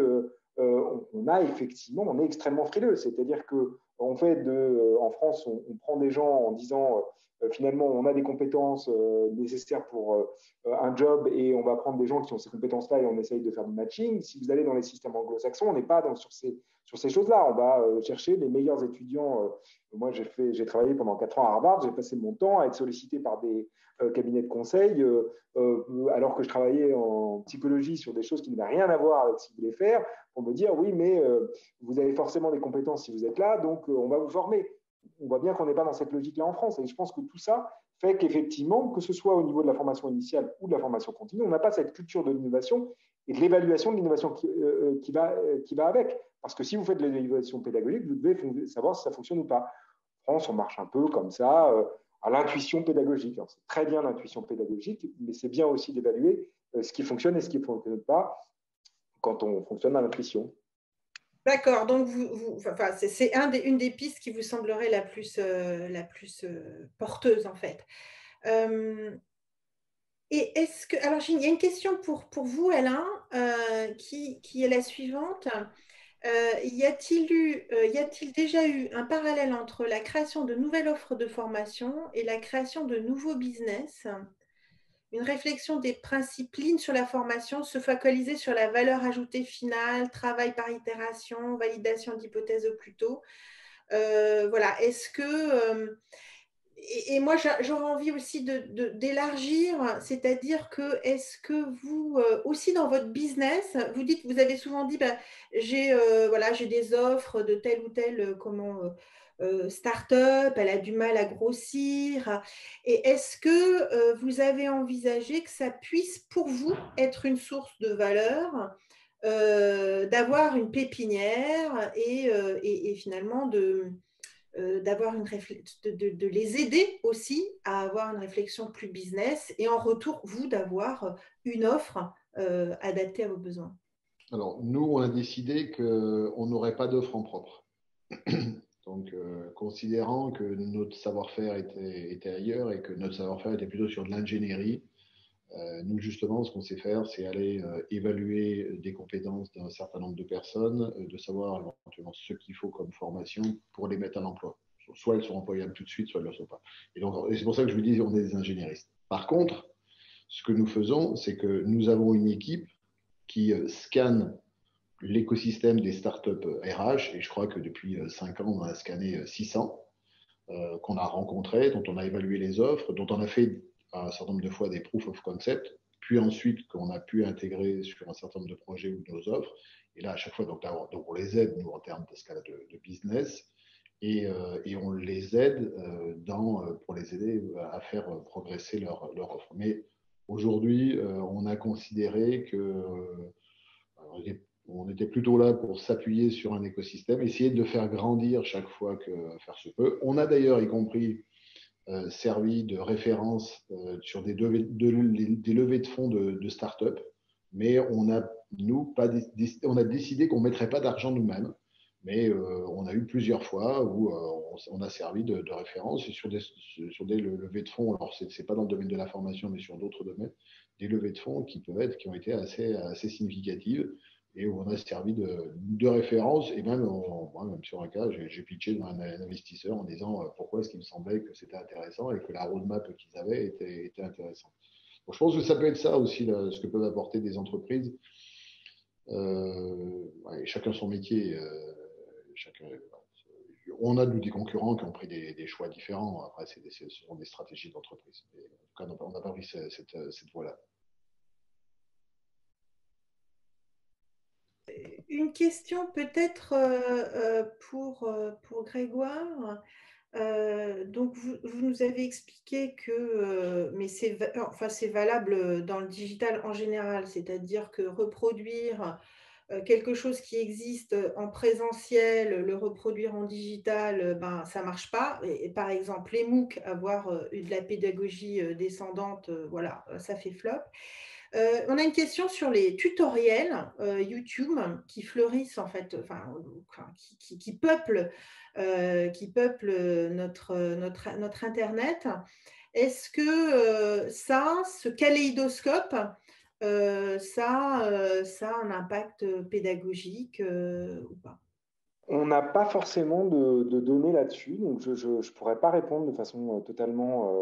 on est extrêmement frileux. C'est-à-dire qu'en fait, en France, on prend des gens en disant finalement, on a des compétences nécessaires pour un job et on va prendre des gens qui ont ces compétences-là et on essaye de faire du matching. Si vous allez dans les systèmes anglo-saxons, on n'est pas sur ces choses-là. On va chercher les meilleurs étudiants. Moi, j'ai travaillé pendant 4 ans à Harvard. J'ai passé mon temps à être sollicité par des cabinets de conseil alors que je travaillais en psychologie sur des choses qui n'avaient rien à voir avec ce qu'ils voulaient faire pour me dire oui, mais vous avez forcément des compétences si vous êtes là, donc on va vous former. On voit bien qu'on n'est pas dans cette logique-là en France. Et je pense que tout ça fait qu'effectivement, que ce soit au niveau de la formation initiale ou de la formation continue, on n'a pas cette culture de l'innovation et de l'évaluation de l'innovation qui va avec. Parce que si vous faites de l'évaluation pédagogique, vous devez savoir si ça fonctionne ou pas. En France, on marche un peu comme ça, à l'intuition pédagogique. Alors, c'est très bien l'intuition pédagogique, mais c'est bien aussi d'évaluer ce qui fonctionne et ce qui ne fonctionne pas quand on fonctionne à l'intuition. D'accord, donc c'est une des pistes qui vous semblerait la plus porteuse en fait. Et alors il y a une question pour vous, Alain, qui est la suivante. Y a-t-il déjà eu un parallèle entre la création de nouvelles offres de formation et la création de nouveaux business? Une réflexion des principes Lean sur la formation, se focaliser sur la valeur ajoutée finale, travail par itération, validation d'hypothèses au plus tôt. Voilà, est-ce que… et moi, j'aurais envie aussi d'élargir, c'est-à-dire que est-ce que vous, aussi dans votre business, vous avez souvent dit, j'ai des offres de telle ou telle start-up, elle a du mal à grossir. Et est-ce que vous avez envisagé que ça puisse pour vous être une source de valeur, d'avoir une pépinière et finalement d'avoir de les aider aussi à avoir une réflexion plus business et en retour, vous, d'avoir une offre adaptée à vos besoins? Alors, nous, on a décidé qu'on n'aurait pas d'offre en propre. Donc, considérant que notre savoir-faire était ailleurs et que notre savoir-faire était plutôt sur de l'ingénierie, nous, justement, ce qu'on sait faire, c'est aller évaluer des compétences d'un certain nombre de personnes, de savoir éventuellement ce qu'il faut comme formation pour les mettre à l'emploi. Soit elles sont employables tout de suite, soit elles ne le sont pas. Et c'est pour ça que je vous dis, on est des ingénieristes. Par contre, ce que nous faisons, c'est que nous avons une équipe qui scanne l'écosystème des startups RH, et je crois que depuis 5 ans, on a scanné 600 qu'on a rencontrés, dont on a évalué les offres, dont on a fait un certain nombre de fois des proof of concept, puis ensuite qu'on a pu intégrer sur un certain nombre de projets ou de nos offres. Et là, à chaque fois, donc on les aide, nous, en termes de business, et on les aide pour les aider à faire progresser leur offre. Mais aujourd'hui, on a considéré on était plutôt là pour s'appuyer sur un écosystème, essayer de faire grandir chaque fois que faire se peut. On a d'ailleurs, y compris, servi de référence sur des levées de fonds de start-up, mais on a décidé qu'on ne mettrait pas d'argent nous-mêmes, Mais on a eu plusieurs fois où on a servi de référence et sur des levées de fonds. Alors, ce n'est pas dans le domaine de la formation, mais sur d'autres domaines, des levées de fonds qui ont été assez significatives et où on a servi de référence. Et même, moi, même sur un cas, j'ai pitché dans un investisseur en disant pourquoi est-ce qu'il me semblait que c'était intéressant et que la roadmap qu'ils avaient était intéressante. Donc, je pense que ça peut être ça aussi, là, ce que peuvent apporter des entreprises. Ouais, chacun son métier. On a des concurrents qui ont pris des choix différents. Après, ce sont des stratégies d'entreprise. En tout cas, on n'a pas pris cette voie-là. Une question peut-être pour Grégoire. Donc, vous nous avez expliqué que, mais c'est valable dans le digital en général, c'est-à-dire que reproduire quelque chose qui existe en présentiel, le reproduire en digital, ben, ça ne marche pas. Et par exemple, les MOOC, avoir de la pédagogie descendante, voilà, ça fait flop. On a une question sur les tutoriels YouTube qui fleurissent en fait, qui peuplent notre Internet. Est-ce que ce kaléidoscope, ça a un impact pédagogique ou pas? On n'a pas forcément de données là-dessus, donc je ne pourrais pas répondre de façon totalement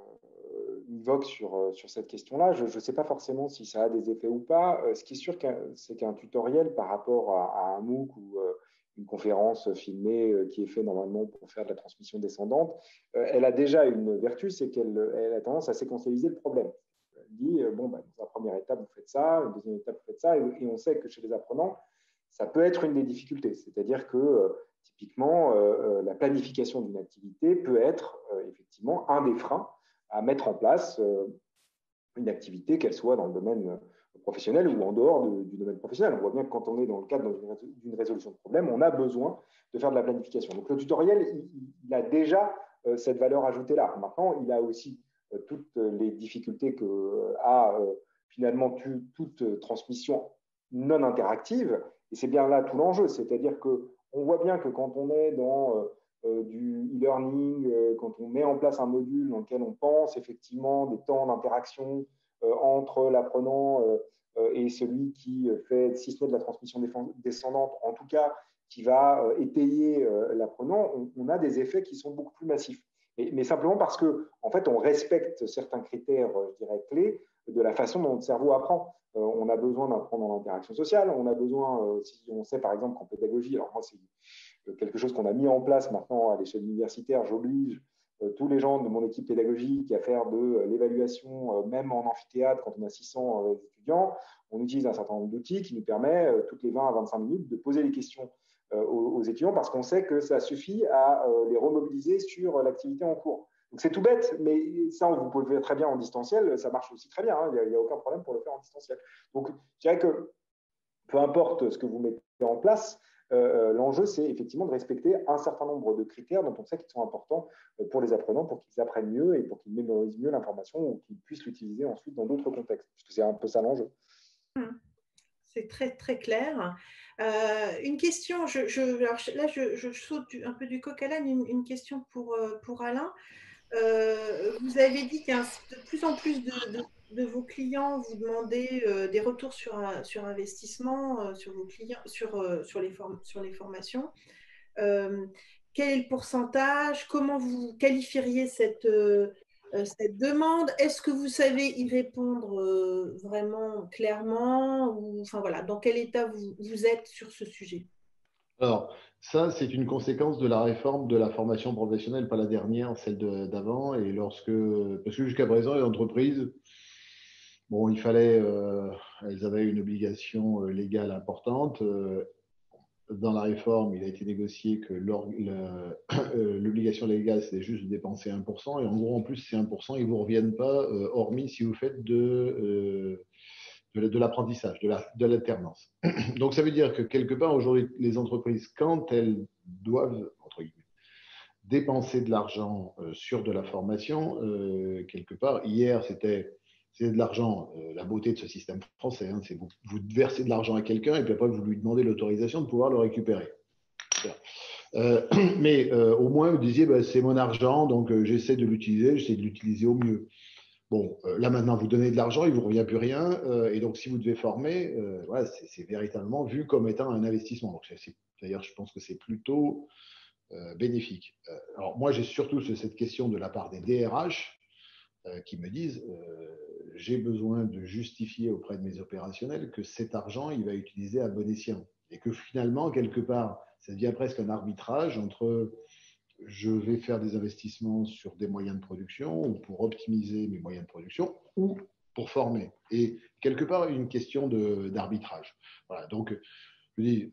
univoque sur cette question-là. Je ne sais pas forcément si ça a des effets ou pas. Ce qui est sûr, c'est qu'un tutoriel par rapport à un MOOC ou une conférence filmée qui est faite normalement pour faire de la transmission descendante, elle a déjà une vertu, c'est qu'elle a tendance à séquentialiser le problème. Elle dit, bon, bah, dans la première étape, vous faites ça, une deuxième étape, vous faites ça, et on sait que chez les apprenants, ça peut être une des difficultés. C'est-à-dire que typiquement, la planification d'une activité peut être effectivement un des freins à mettre en place une activité, qu'elle soit dans le domaine professionnel ou en dehors du domaine professionnel. On voit bien que quand on est dans le cadre d'une résolution de problème, on a besoin de faire de la planification. Donc le tutoriel, il a déjà cette valeur ajoutée-là. Maintenant, il a aussi toutes les difficultés que a finalement toute transmission non interactive. Et c'est bien là tout l'enjeu. C'est-à-dire qu'on voit bien que quand on est dans du e-learning, quand on met en place un module dans lequel on pense effectivement des temps d'interaction entre l'apprenant et celui qui fait, si ce n'est de la transmission descendante, en tout cas qui va étayer l'apprenant, on a des effets qui sont beaucoup plus massifs. Mais simplement parce que, en fait, on respecte certains critères, je dirais, clés de la façon dont le cerveau apprend. On a besoin d'apprendre en interaction sociale, on a besoin, si on sait par exemple qu'en pédagogie, alors moi c'est quelque chose qu'on a mis en place maintenant à l'échelle universitaire, j'oblige tous les gens de mon équipe pédagogique à faire de l'évaluation, même en amphithéâtre, quand on a 600 étudiants, on utilise un certain nombre d'outils qui nous permet, toutes les 20 à 25 minutes, de poser les questions aux étudiants parce qu'on sait que ça suffit à les remobiliser sur l'activité en cours. Donc c'est tout bête, mais ça, vous pouvez le faire très bien en distanciel, ça marche aussi très bien, hein, il n'y a aucun problème pour le faire en distanciel. Donc je dirais que peu importe ce que vous mettez en place, l'enjeu, c'est effectivement de respecter un certain nombre de critères dont on sait qu'ils sont importants pour les apprenants, pour qu'ils apprennent mieux et pour qu'ils mémorisent mieux l'information ou qu'ils puissent l'utiliser ensuite dans d'autres contextes. Parce que c'est un peu ça l'enjeu. C'est très, très clair. Une question, là, je saute un peu du coq à l'âne, une question pour Alain. Vous avez dit qu'il y a de plus en plus de vos clients vous demandez des retours sur investissement sur vos clients, sur les formations. Quel est le pourcentage? Comment vous qualifieriez cette demande? Est-ce que vous savez y répondre vraiment clairement ou, enfin, voilà, dans quel état vous êtes sur ce sujet? Alors, ça, c'est une conséquence de la réforme de la formation professionnelle, pas la dernière, celle d'avant. Et parce que jusqu'à présent, les entreprises, bon, elles avaient une obligation légale importante. Dans la réforme, il a été négocié que l'obligation légale, c'est juste de dépenser 1%. Et en gros, en plus, ces 1%, ils ne vous reviennent pas, hormis si vous faites de l'apprentissage, de l'alternance. Donc, ça veut dire que quelque part, aujourd'hui, les entreprises, quand elles doivent, entre guillemets, dépenser de l'argent sur de la formation, quelque part, hier, c'était de l'argent, la beauté de ce système français, hein, c'est vous versez de l'argent à quelqu'un et puis après, vous lui demandez l'autorisation de pouvoir le récupérer. Mais au moins, vous disiez, bah, c'est mon argent, donc j'essaie de l'utiliser au mieux. Bon, là maintenant, vous donnez de l'argent, il ne vous revient plus rien. Et donc, si vous devez former, voilà, c'est véritablement vu comme étant un investissement. Donc, d'ailleurs, je pense que c'est plutôt bénéfique. Alors, moi, j'ai surtout cette question de la part des DRH qui me disent j'ai besoin de justifier auprès de mes opérationnels que cet argent, il va utiliser à bon escient. Et que finalement, quelque part, ça devient presque un arbitrage entre je vais faire des investissements sur des moyens de production ou pour optimiser mes moyens de production ou pour former. Et quelque part, une question d'arbitrage. Voilà, donc, je dis,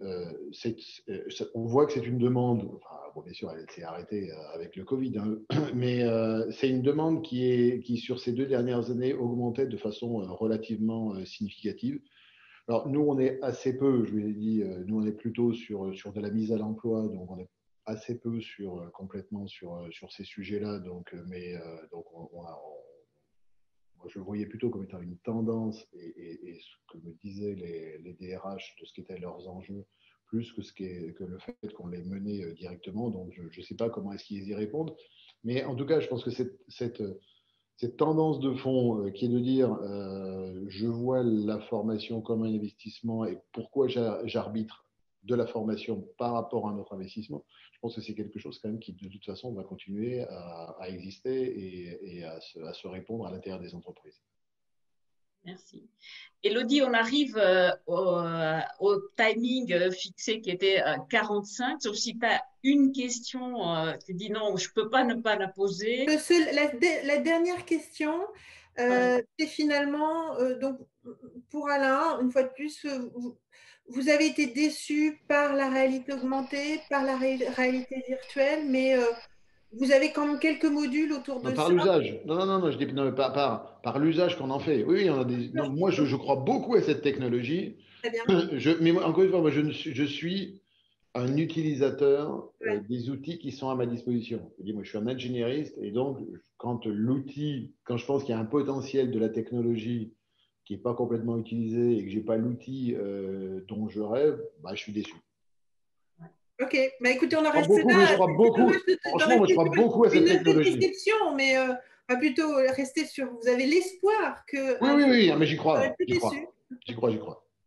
on voit que c'est une demande, enfin, bon, bien sûr, elle s'est arrêtée avec le Covid, hein, mais c'est une demande qui, sur ces 2 dernières années, augmentait de façon relativement significative. Alors, nous, on est assez peu, je vous l'ai dit, nous, on est plutôt sur de la mise à l'emploi, donc on est assez peu complètement sur ces sujets-là. Donc, donc moi, je le voyais plutôt comme étant une tendance et ce que me disaient les DRH de ce qu'étaient leurs enjeux, plus que le fait qu'on les menait directement. Donc, je ne sais pas comment est-ce qu'ils y répondent. Mais en tout cas, je pense que cette tendance de fond qui est de dire je vois la formation comme un investissement et pourquoi j'arbitre de la formation par rapport à notre investissement, je pense que c'est quelque chose quand même qui de toute façon va continuer à exister et à se répondre à l'intérieur des entreprises. Merci. Élodie, on arrive au timing fixé qui était 45. Sauf si tu as une question, tu dis non, je ne peux pas ne pas la poser. La dernière question, c'est finalement, donc, pour Alain, une fois de plus, vous avez été déçu par la réalité augmentée, par la réalité virtuelle, mais vous avez quand même quelques modules autour de Par ça. l'usage. Non, je dis non, par l'usage qu'on en fait. Oui, on a non, moi, je crois beaucoup à cette technologie. Très bien. Mais encore une fois, moi, je suis un utilisateur des outils qui sont à ma disposition. Moi, je suis un ingénieriste et donc, quand je pense qu'il y a un potentiel de la technologie qui n'est pas complètement utilisé et que je n'ai pas l'outil dont je rêve, bah, je suis déçu. Ok, bah écoutez, on en reste là. là. Je crois beaucoup. Franchement, moi, je crois beaucoup à cette technologie. Une déception, mais plutôt rester sur. Vous avez l'espoir que. Oui, mais j'y crois. J'y crois.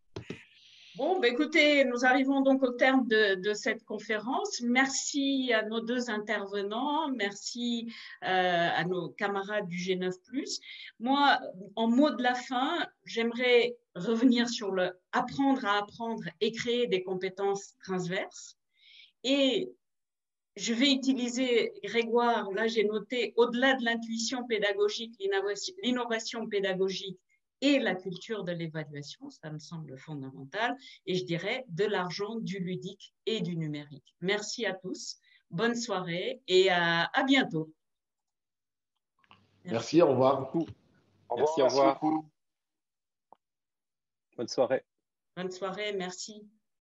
Bon, bah, écoutez, nous arrivons donc au terme de cette conférence. Merci à nos 2 intervenants. Merci à nos camarades du G9+. Moi, en mot de la fin, j'aimerais revenir sur le apprendre à apprendre et créer des compétences transverses. Et je vais utiliser, Grégoire, là j'ai noté, au-delà de l'intuition pédagogique, l'innovation pédagogique et la culture de l'évaluation, ça me semble fondamental, et je dirais de l'argent, du ludique et du numérique. Merci à tous, bonne soirée et à bientôt. Merci, au revoir. Merci, au revoir. Bonne soirée. Bonne soirée, merci.